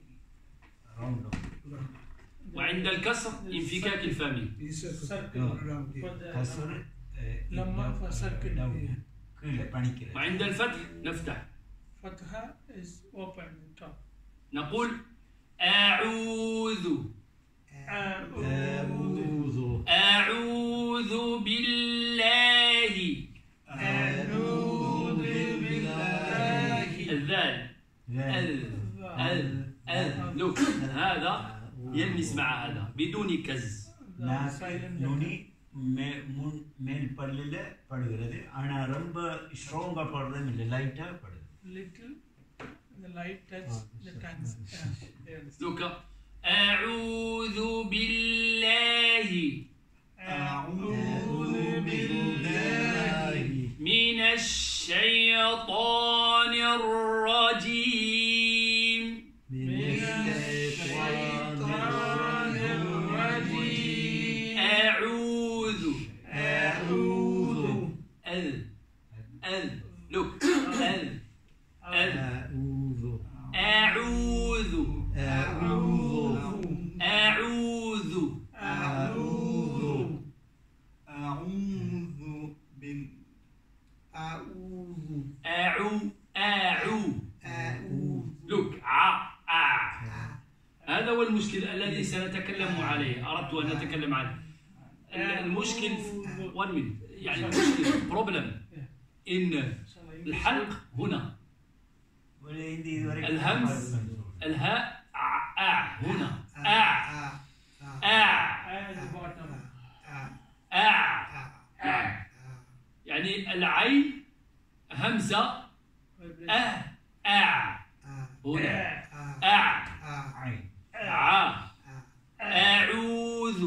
وعند الكسر انفكاك الفم. كسر لما فسكن. وعند الفتح نفتح. فتحة is open top. نقول أعوذ بالله. الذال لوك هذا يلمس مع هذا بدون كز. نوني மேல் பல்லில படுகிறது, ஆனா ரொம்ப ஸ்ட்ராங்கா படுறது இல்ல, லைட்டா படுது. Little the light touch the tongue. لوك أعوذ بالله. أعوذ بالله من الشيطان الرجيم. أعوذ look هذا هو المشكل الذي سنتكلم عليه. أردت أن نتكلم عنه. المشكل يعني المشكل problem إن الحلق هنا، الهمز الهاء هنا يعني العين همزة هنا أعوذ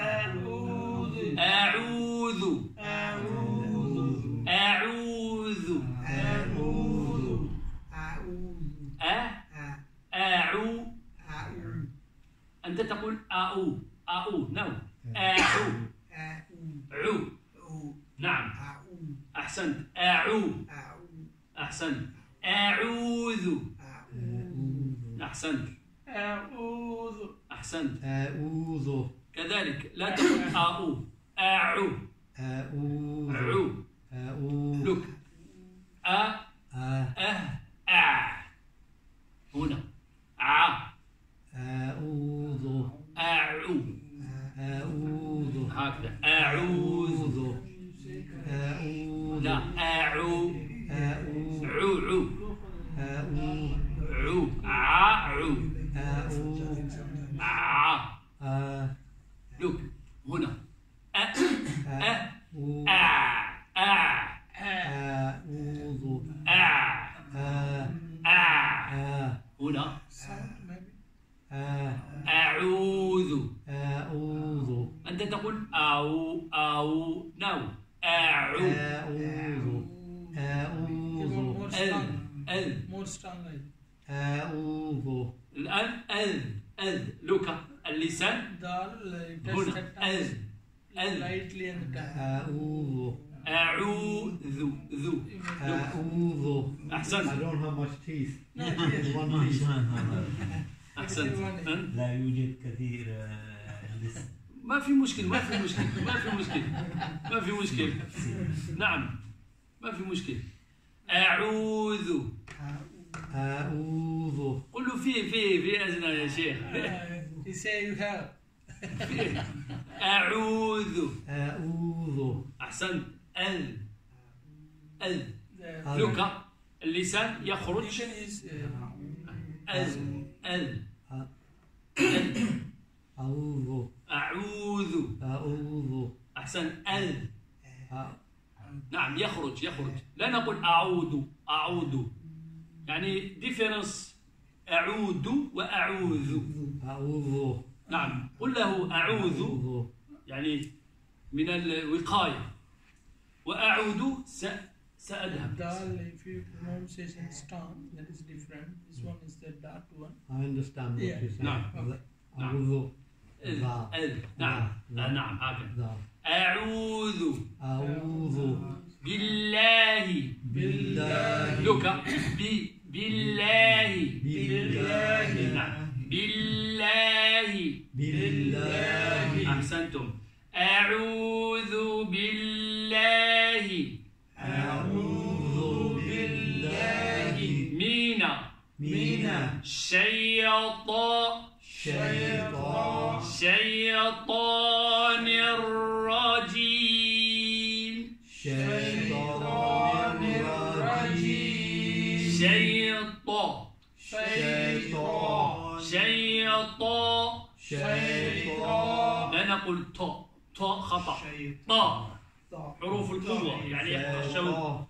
أنت تقول أو نو عو نعم أحسنت أحسنت أعوذ أحسنت أحسنت كذلك لا تقول أعو لك هنا هكذا أعوذ لا عو لك هنا هنا أعوذ أنت تقول أو نو الآن لك اللسان هنا أعوذ أحسنت. I don't have much teeth. أحسنت. لا يوجد كثير ما في مشكل نعم ما في مشكل. أعوذ قل له في أذنه يا شيخ. He say you have. أعوذ أحسنت. لك اللسان يخرج أعوذ أحسن نعم يخرج لا نقول أعوذ يعني difference أعود وأعوذ نعم قل له أعوذ يعني من الوقاية وأعود سأذهب. If you pronunciation strong, that is different. This one is the dark one. I understand what you're saying. نعم نعم هكذا. أعوذ بالله لك بالله نعم بالله أحسنتم. أعوذ بالله من الشيطان الرجيم. لا نقول طاء خطأ. طاء حروف القوة يعني يخشون.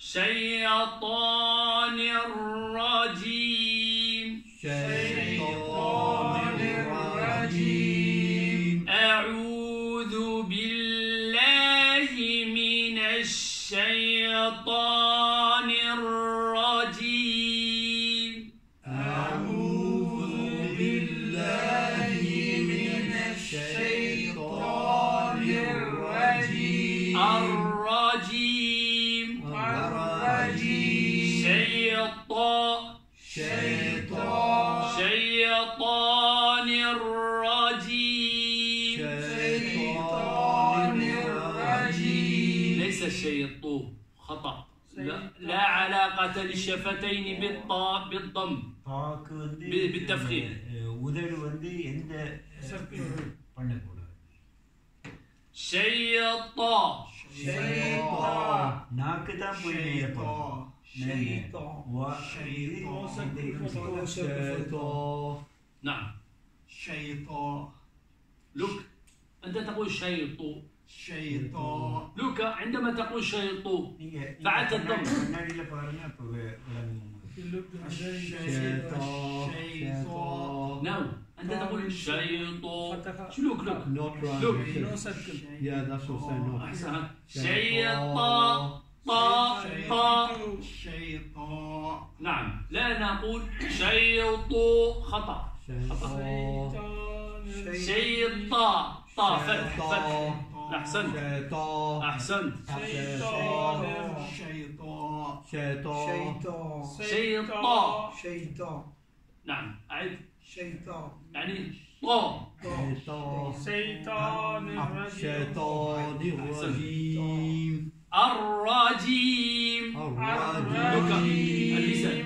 شيطان الرجيم. أعوذ بالله الشيطان الرجيم. أعوذ بالله من الشيطان الرجيم. الرجيم. شيطان الرجيم. ليس الشيطان، خطأ. لا علاقة للشفتين بالضم بالتفخيم. உதடு வந்து எந்த பண்ணக்கூடாது. شيطان. நாக்கு தான் போய் நேரப்படும். نعم. شيطان. لوك أنت تقول شيطان. شيطان. لوك عندما تقول شيطان فعلت الضم. نعم. أنت تقول شيطان. شو لوك؟ Not right. Look. No circle. Yeah, that's what I'm saying. Not. أحسن. شيطان. شيطان. نعم. لا نقول شيطان، خطأ. شيطان. فتح. أحسنت. أحسنت. شيطان. نعم. أعد. شيطان. يعني شيطان الرجيم. الرجيم. لوك اللسان.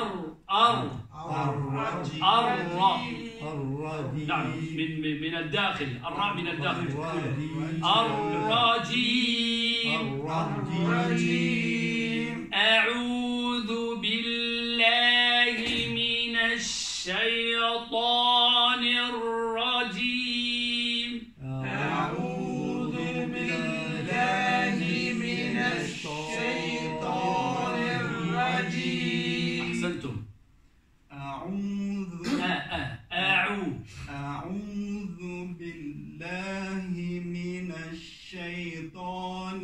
الرجيم. نعم. من الداخل. الراء من الداخل. الرجيم. أعوذ بالله من الشيطان الرجيم. أعوذ بالله من الشيطان الرجيم. أحسنتم. أعوذ بالله من الشيطان.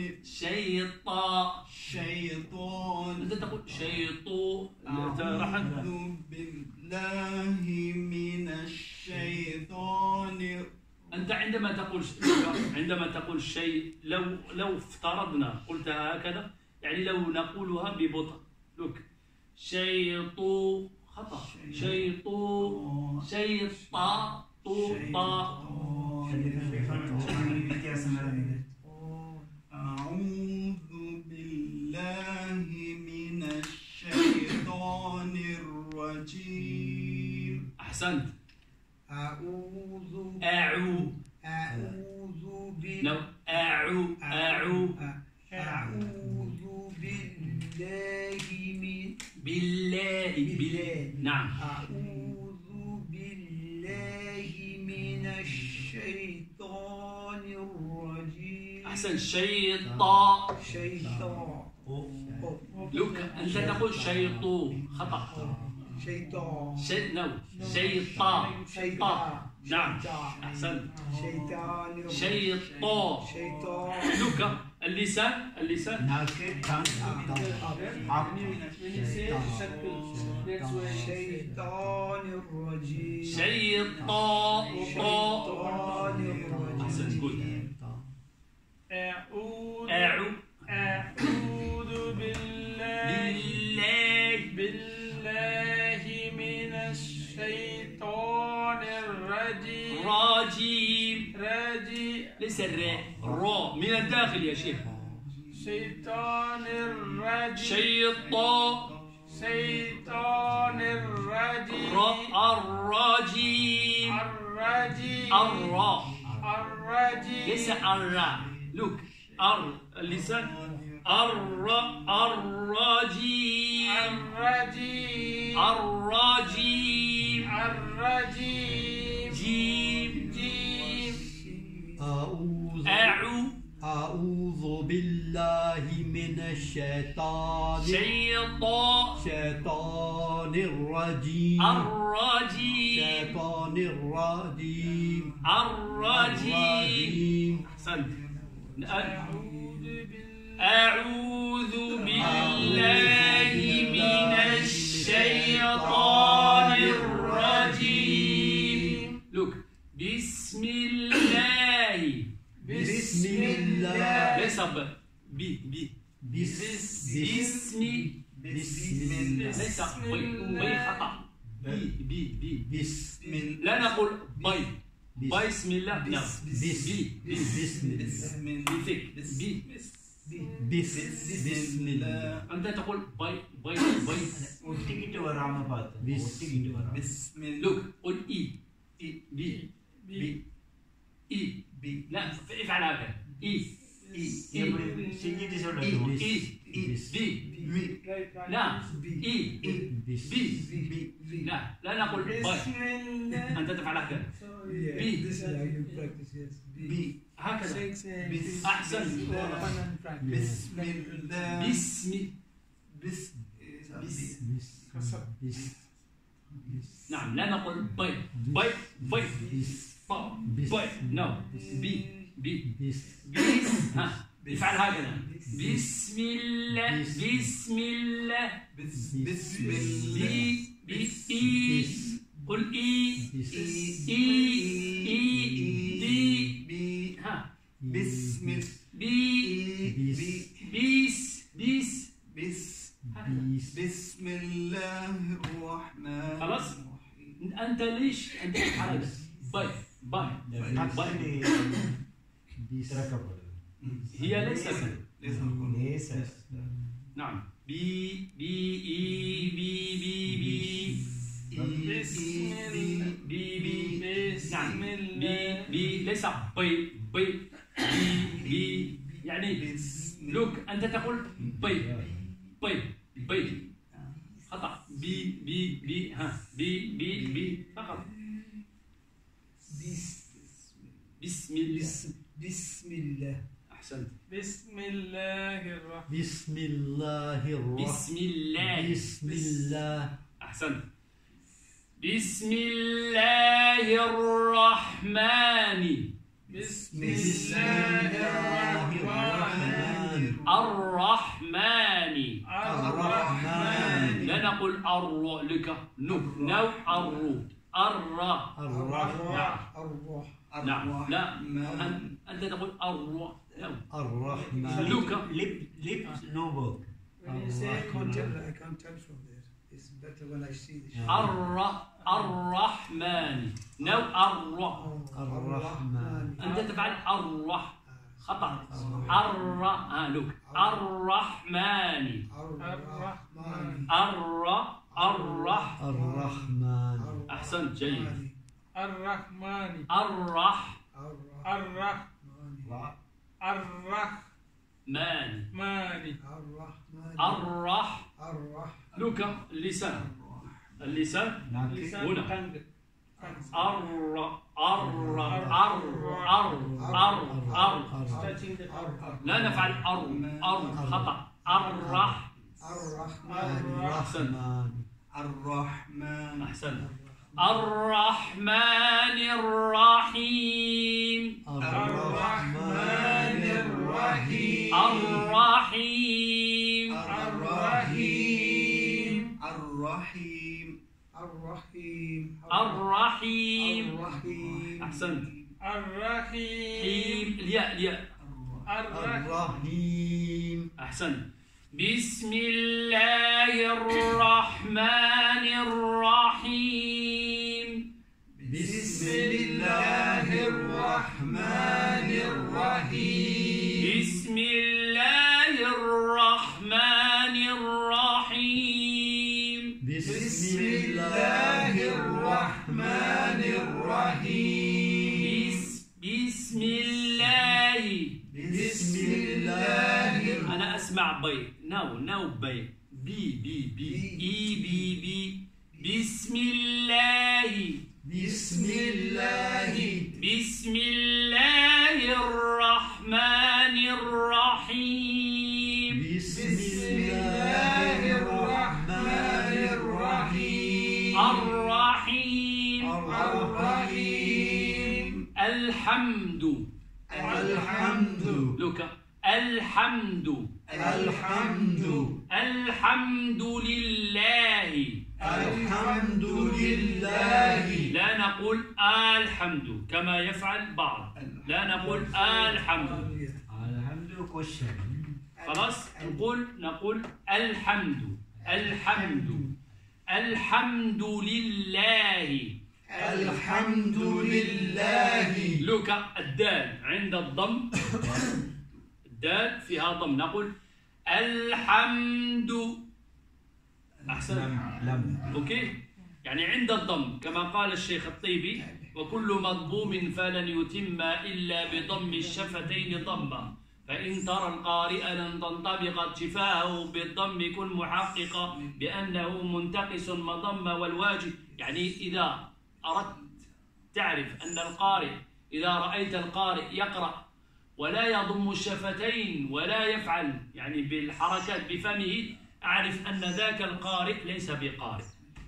شيطان. أنت تقول شيطان. أعوذ بالله من الشيطان. أنت عندما تقول شيء، لو افترضنا قلتها هكذا، يعني لو نقولها ببطء. لوك شيطان، خطأ. شيطان. أعوذ بالله من الشيطان الرجيم. أحسنت. أعوذ بالله نعم. أعوذ بالله من الشيطان الرجيم. أحسن. شيطان. لوك أنت تقول شيطان، خطأ. شيطان. شيطان. نعم. أحسنت. شيطان. لوك اللسان. شيطان الرجيم. شيطان. أحسنت. قول. أعوذ بالله من الشيطان الرجيم. ليس الراء، الراء من الداخل يا شيخ. شيطان الرجيم. شيطان الرجيم. الرجيم. ليس الراء. لوك اللسان. الرجيم. جيم. أعوذ بالله من الشيطان الرجيم. الرجيم. أحسنت. أعوذ بالله أعوذ بالله من الشيطان الرجيم. Look. بسم الله. بسم الله. ليس بسم ليس بي خطأ. بسم لا نقول باي بسم الله. لا بسم الله. أنت تقول باي ஒட்டிக்கிட்டு வராம பார்த்து ஒட்டிக்கிட்டு வராம. بسم الله. look قل بي لا افعل هذا எப்படி செஞ்சிட்டு சொல்றது. لا لا نقول باي. أنت تفعل هكذا. This is how you practice. Yes. هكذا. أحسن. بسم الله. نعم لا نقول باي no بي ها افعل هكذا. بسم الله. قل ها بسم الله الرحمن. خلاص. أنت ليش أنت تفعل باي هي ليست. نعم بي نعم بي ليس بي يعني لوك أنت تقول بي خطأ. بي ها بي فقط. بسم الله. أحسنت. بسم الله الرحمن. بسم الله أحسنت. بسم الله الرحمن. بسم الله الرحمن. الرحمن. لا نقول لك نو نعم لا أنت تقول الرحمن. لك lip no work. When you say I can't tell from there. It's better when I see the shape. الرحمن. نو الرحمن. أنت تفعل خطأ. لك الرحمن. الرحمن. أحسنت جيد. الرحمن. لك اللسان هنا. لا نفعل خطأ. الرحمن. أحسن. الرحمن الرحيم. الرحمن الرحيم. الرحيم. أحسنت. الرحيم. الياء. الرحيم. أحسنت. بسم الله الرحمن الرحيم. بسم الله الرحمن الرحيم. بسم الله الرحمن الرحيم. بسم الله الرحمن الرحيم. بسم الله. أنا أسمع بي نو بي بي بسم الله. بسم الله الرحمن الرحيم. بسم الله الرحمن الرحيم. الرحيم. الحمد. الحمد. لك الحمد الحمد الحمد لله الحمد لله. لا نقول الحمد كما يفعل بعض، لا نقول الحمد. الحمد question. خلاص نقول الحمد الحمد الحمد لله الحمد لله. لوكا الدال عند الضم الدال فيها ضم نقول الحمد. أحسن. لم. أوكي، يعني عند الضم كما قال الشيخ الطيبي وكل مضموم فلن يتم إلا بضم الشفتين ضمة، فإن ترى القارئ لن تنطبق شفاهه بالضم كن محققا بأنه منتقص مضم والواجب. يعني إذا أردت تعرف أن القارئ، إذا رأيت القارئ يقرأ ولا يضم الشفتين ولا يفعل يعني بالحركات بفمه، أعرف أن ذاك القارئ ليس بقارئ.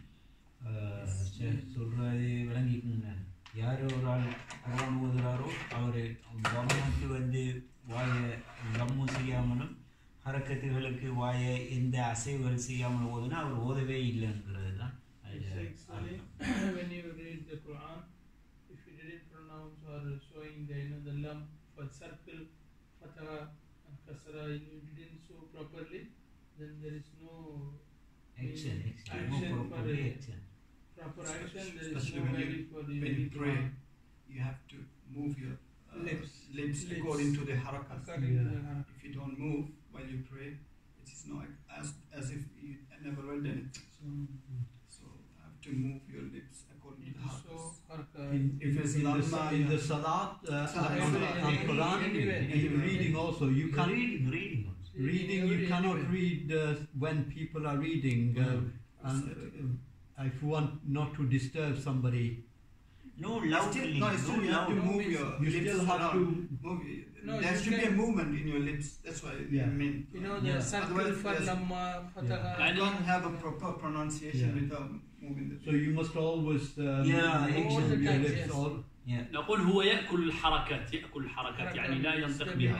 சொல்றது விளங்கிக்குங்க. யாரோ ஒரு ஆள் குர்ஆன் ஓதுறாரோ அவர் கவனத்துக்கு வந்து வாயை கம்மும் செய்யாமலும் ஹரக்கத்துகளுக்கு வாயை எந்த அசைவுகள் செய்யாமல் ஓதுனா அவர் ஓதவே இல்லைங்கிறது தான். When you read the Quran, if you didn't pronounce or showing the lam for circle, fatha and kasra, you didn't show properly, then there is no action. proper action. Proper action. There is Especially no when value for the you pray, you have to move your lips according to the harakat. If you don't move while you pray, it is not as if you never read anything. So you have to move your lips according to the harakat. If it's in the salat and Quran and reading also, you can't reading. You cannot read when people are reading, and if you want not to disturb somebody. No loudly. Still you have to move your lips. You still have to move. There should be a movement in your lips. That's why I mean. You know the circle for lamma, fataha. You can't have a proper pronunciation without moving the lips. So you must always all the your time, lips yes. all. نقول هو يأكل الحركات يعني لا ينطق بها.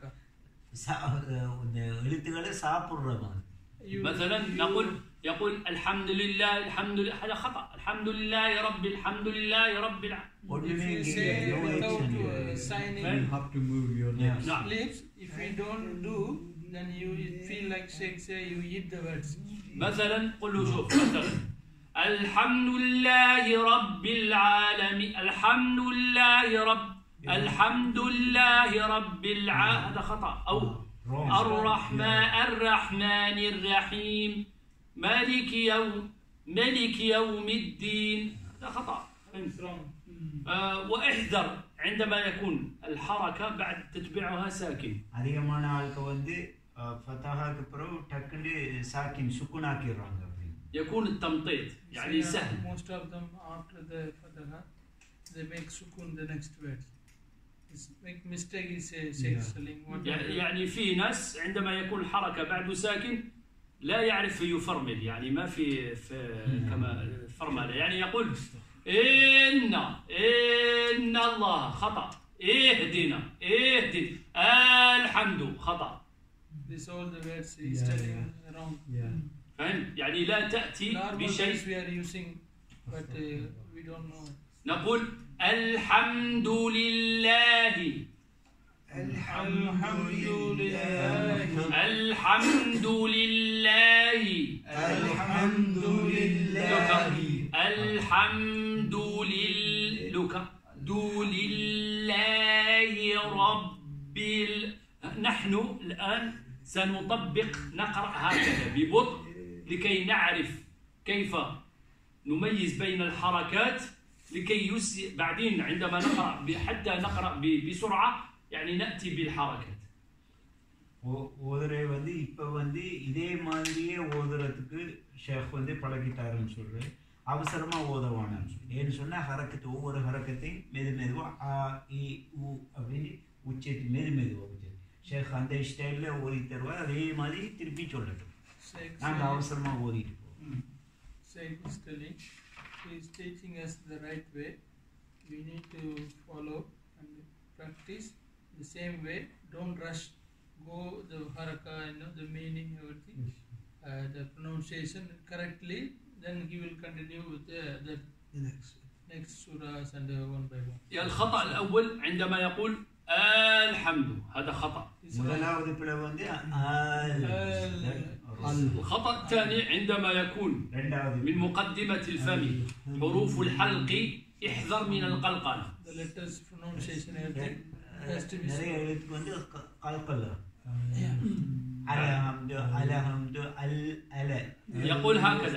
எழுத்துக்களை சாப்பிடுறவங்க. مثلا يقول الحمد لله هذا خطأ. الحمد لله رب الحمد لله رب If you say without signing You have to move your lips. lips, if you don't do, then you feel like Sheikh say you eat the words. مثلا قل له شوف مثلا الحمد لله رب العالمين الحمد لله رب هذا خطأ. أو الرحمن الرحيم مالك يوم الدين هذا خطأ. واحذر عندما يكون الحركة بعد تتبعها ساكن. அதிகமான ஆளுக்கு வந்து ஃபதஹாக்கு பிறகு டக்குன்னு சாக்கின் சுக்குன் ஆக்கிடுறாங்க. يكون التمطيط يعني سهل. Most of them after the fataha they make sukun the next words. It's make mistake is selling. يعني في ناس عندما يكون الحركة بعد ساكن لا يعرف يفرمل، يعني ما في كما فرمل، يعني يقول إن الله خطأ، اهدنا الحمد خطأ. This all the words is telling wrong. فهم؟ يعني لا تأتي بشيء we are using but we don't know. نقول الحمد لله الحمد لله الحمد لله الحمد لله الحمد لله رب نحن الآن سنطبق نقرأ هكذا ببطء لكي نعرف كيف نميز بين الحركات لكي بعدين عندما نقرأ حتى نقرأ بسرعة يعني نأتي بالحركات. ஓதுரை வந்து இப்போ வந்து இதே மாதிரியே ஓதுறதுக்கு ஷேக் வந்து பழகிட்டாருன்னு சொல்கிறேன். அவசரமாக ஓதவானான்னு சொல்லி ஏன்னு சொன்னால் ஹரக்கத்து ஒவ்வொரு ஹரக்கத்தையும் மெதுவாக ஆ இ உ அப்படின்னு உச்சரித்து மெதுவாக உச்சரி ஷேக் அந்த ஸ்டைலில் ஓதி தருவார். அதே மாதிரி திருப்பி சொல்லட்டும். நாங்கள் அவசரமாக ஓதிட்டு போவோம். He is teaching us the right way. We need to follow and practice the same way. Don't rush. Go the haraka, the meaning, everything, the pronunciation correctly, then he will continue with the next surahs and one by one. الخطأ الأول عندما يقول الحمد، هذا خطأ. الخطأ الثاني عندما يكون من مقدمة الفم حروف الحلق احذر من القلقلة. The letters pronunciation everything has to be يقول هكذا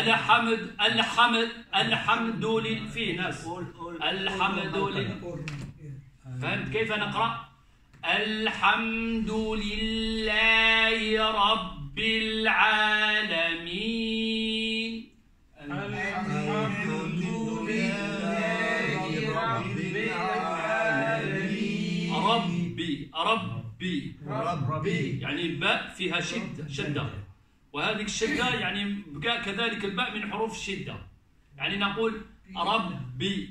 الحمد لله، في ناس الحمد لله. فهمت كيف نقرأ؟ الحمد لله رب العالمين. الحمد لله رب العالمين. ربي يعني الباء فيها شدة، وهذه الشدة يعني بقى كذلك الباء من حروف الشدة، يعني نقول ربي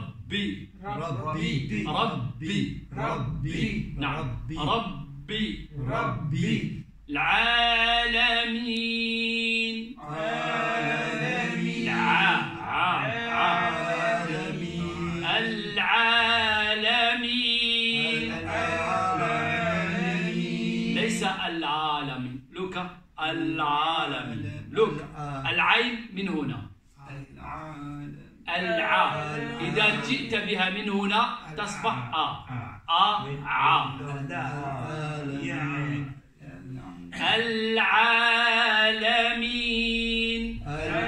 نعم ربي العالمين ليس العالمين. لوك العالمين، لوك العين من هنا، إذا جئت بها من هنا تصبح العالمين.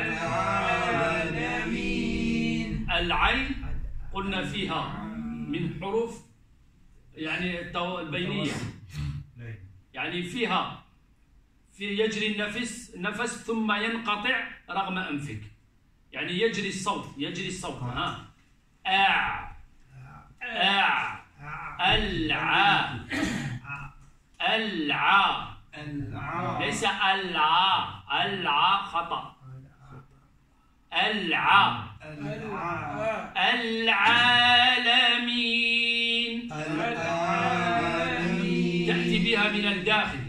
العين قلنا فيها من حروف يعني البينية، يعني فيها يجري النفس ثم ينقطع رغم أنفك، يعني يجري الصوت العا ليس العا خطأ. العالمين تأتي بها من الداخل،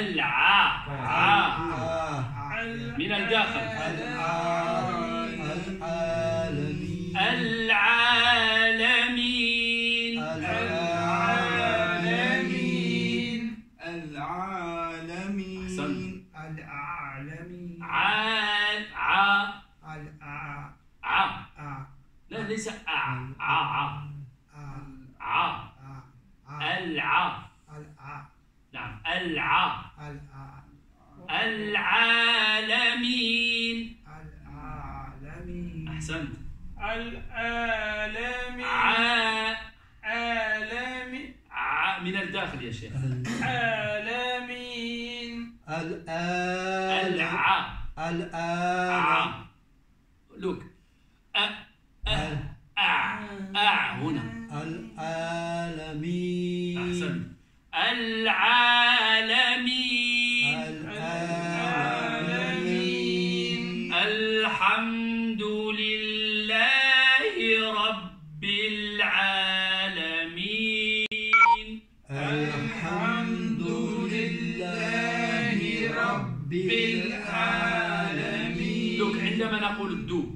من الداخل. العالمين لا ليس نعم العالمين. أحسنت. العالمين من الداخل يا شيخ. العالمين لوك هنا العالمين. أحسنت. العالمين الحمد لله رب العالمين. الحمد لله رب العالمين. لوك عندما نقول الدو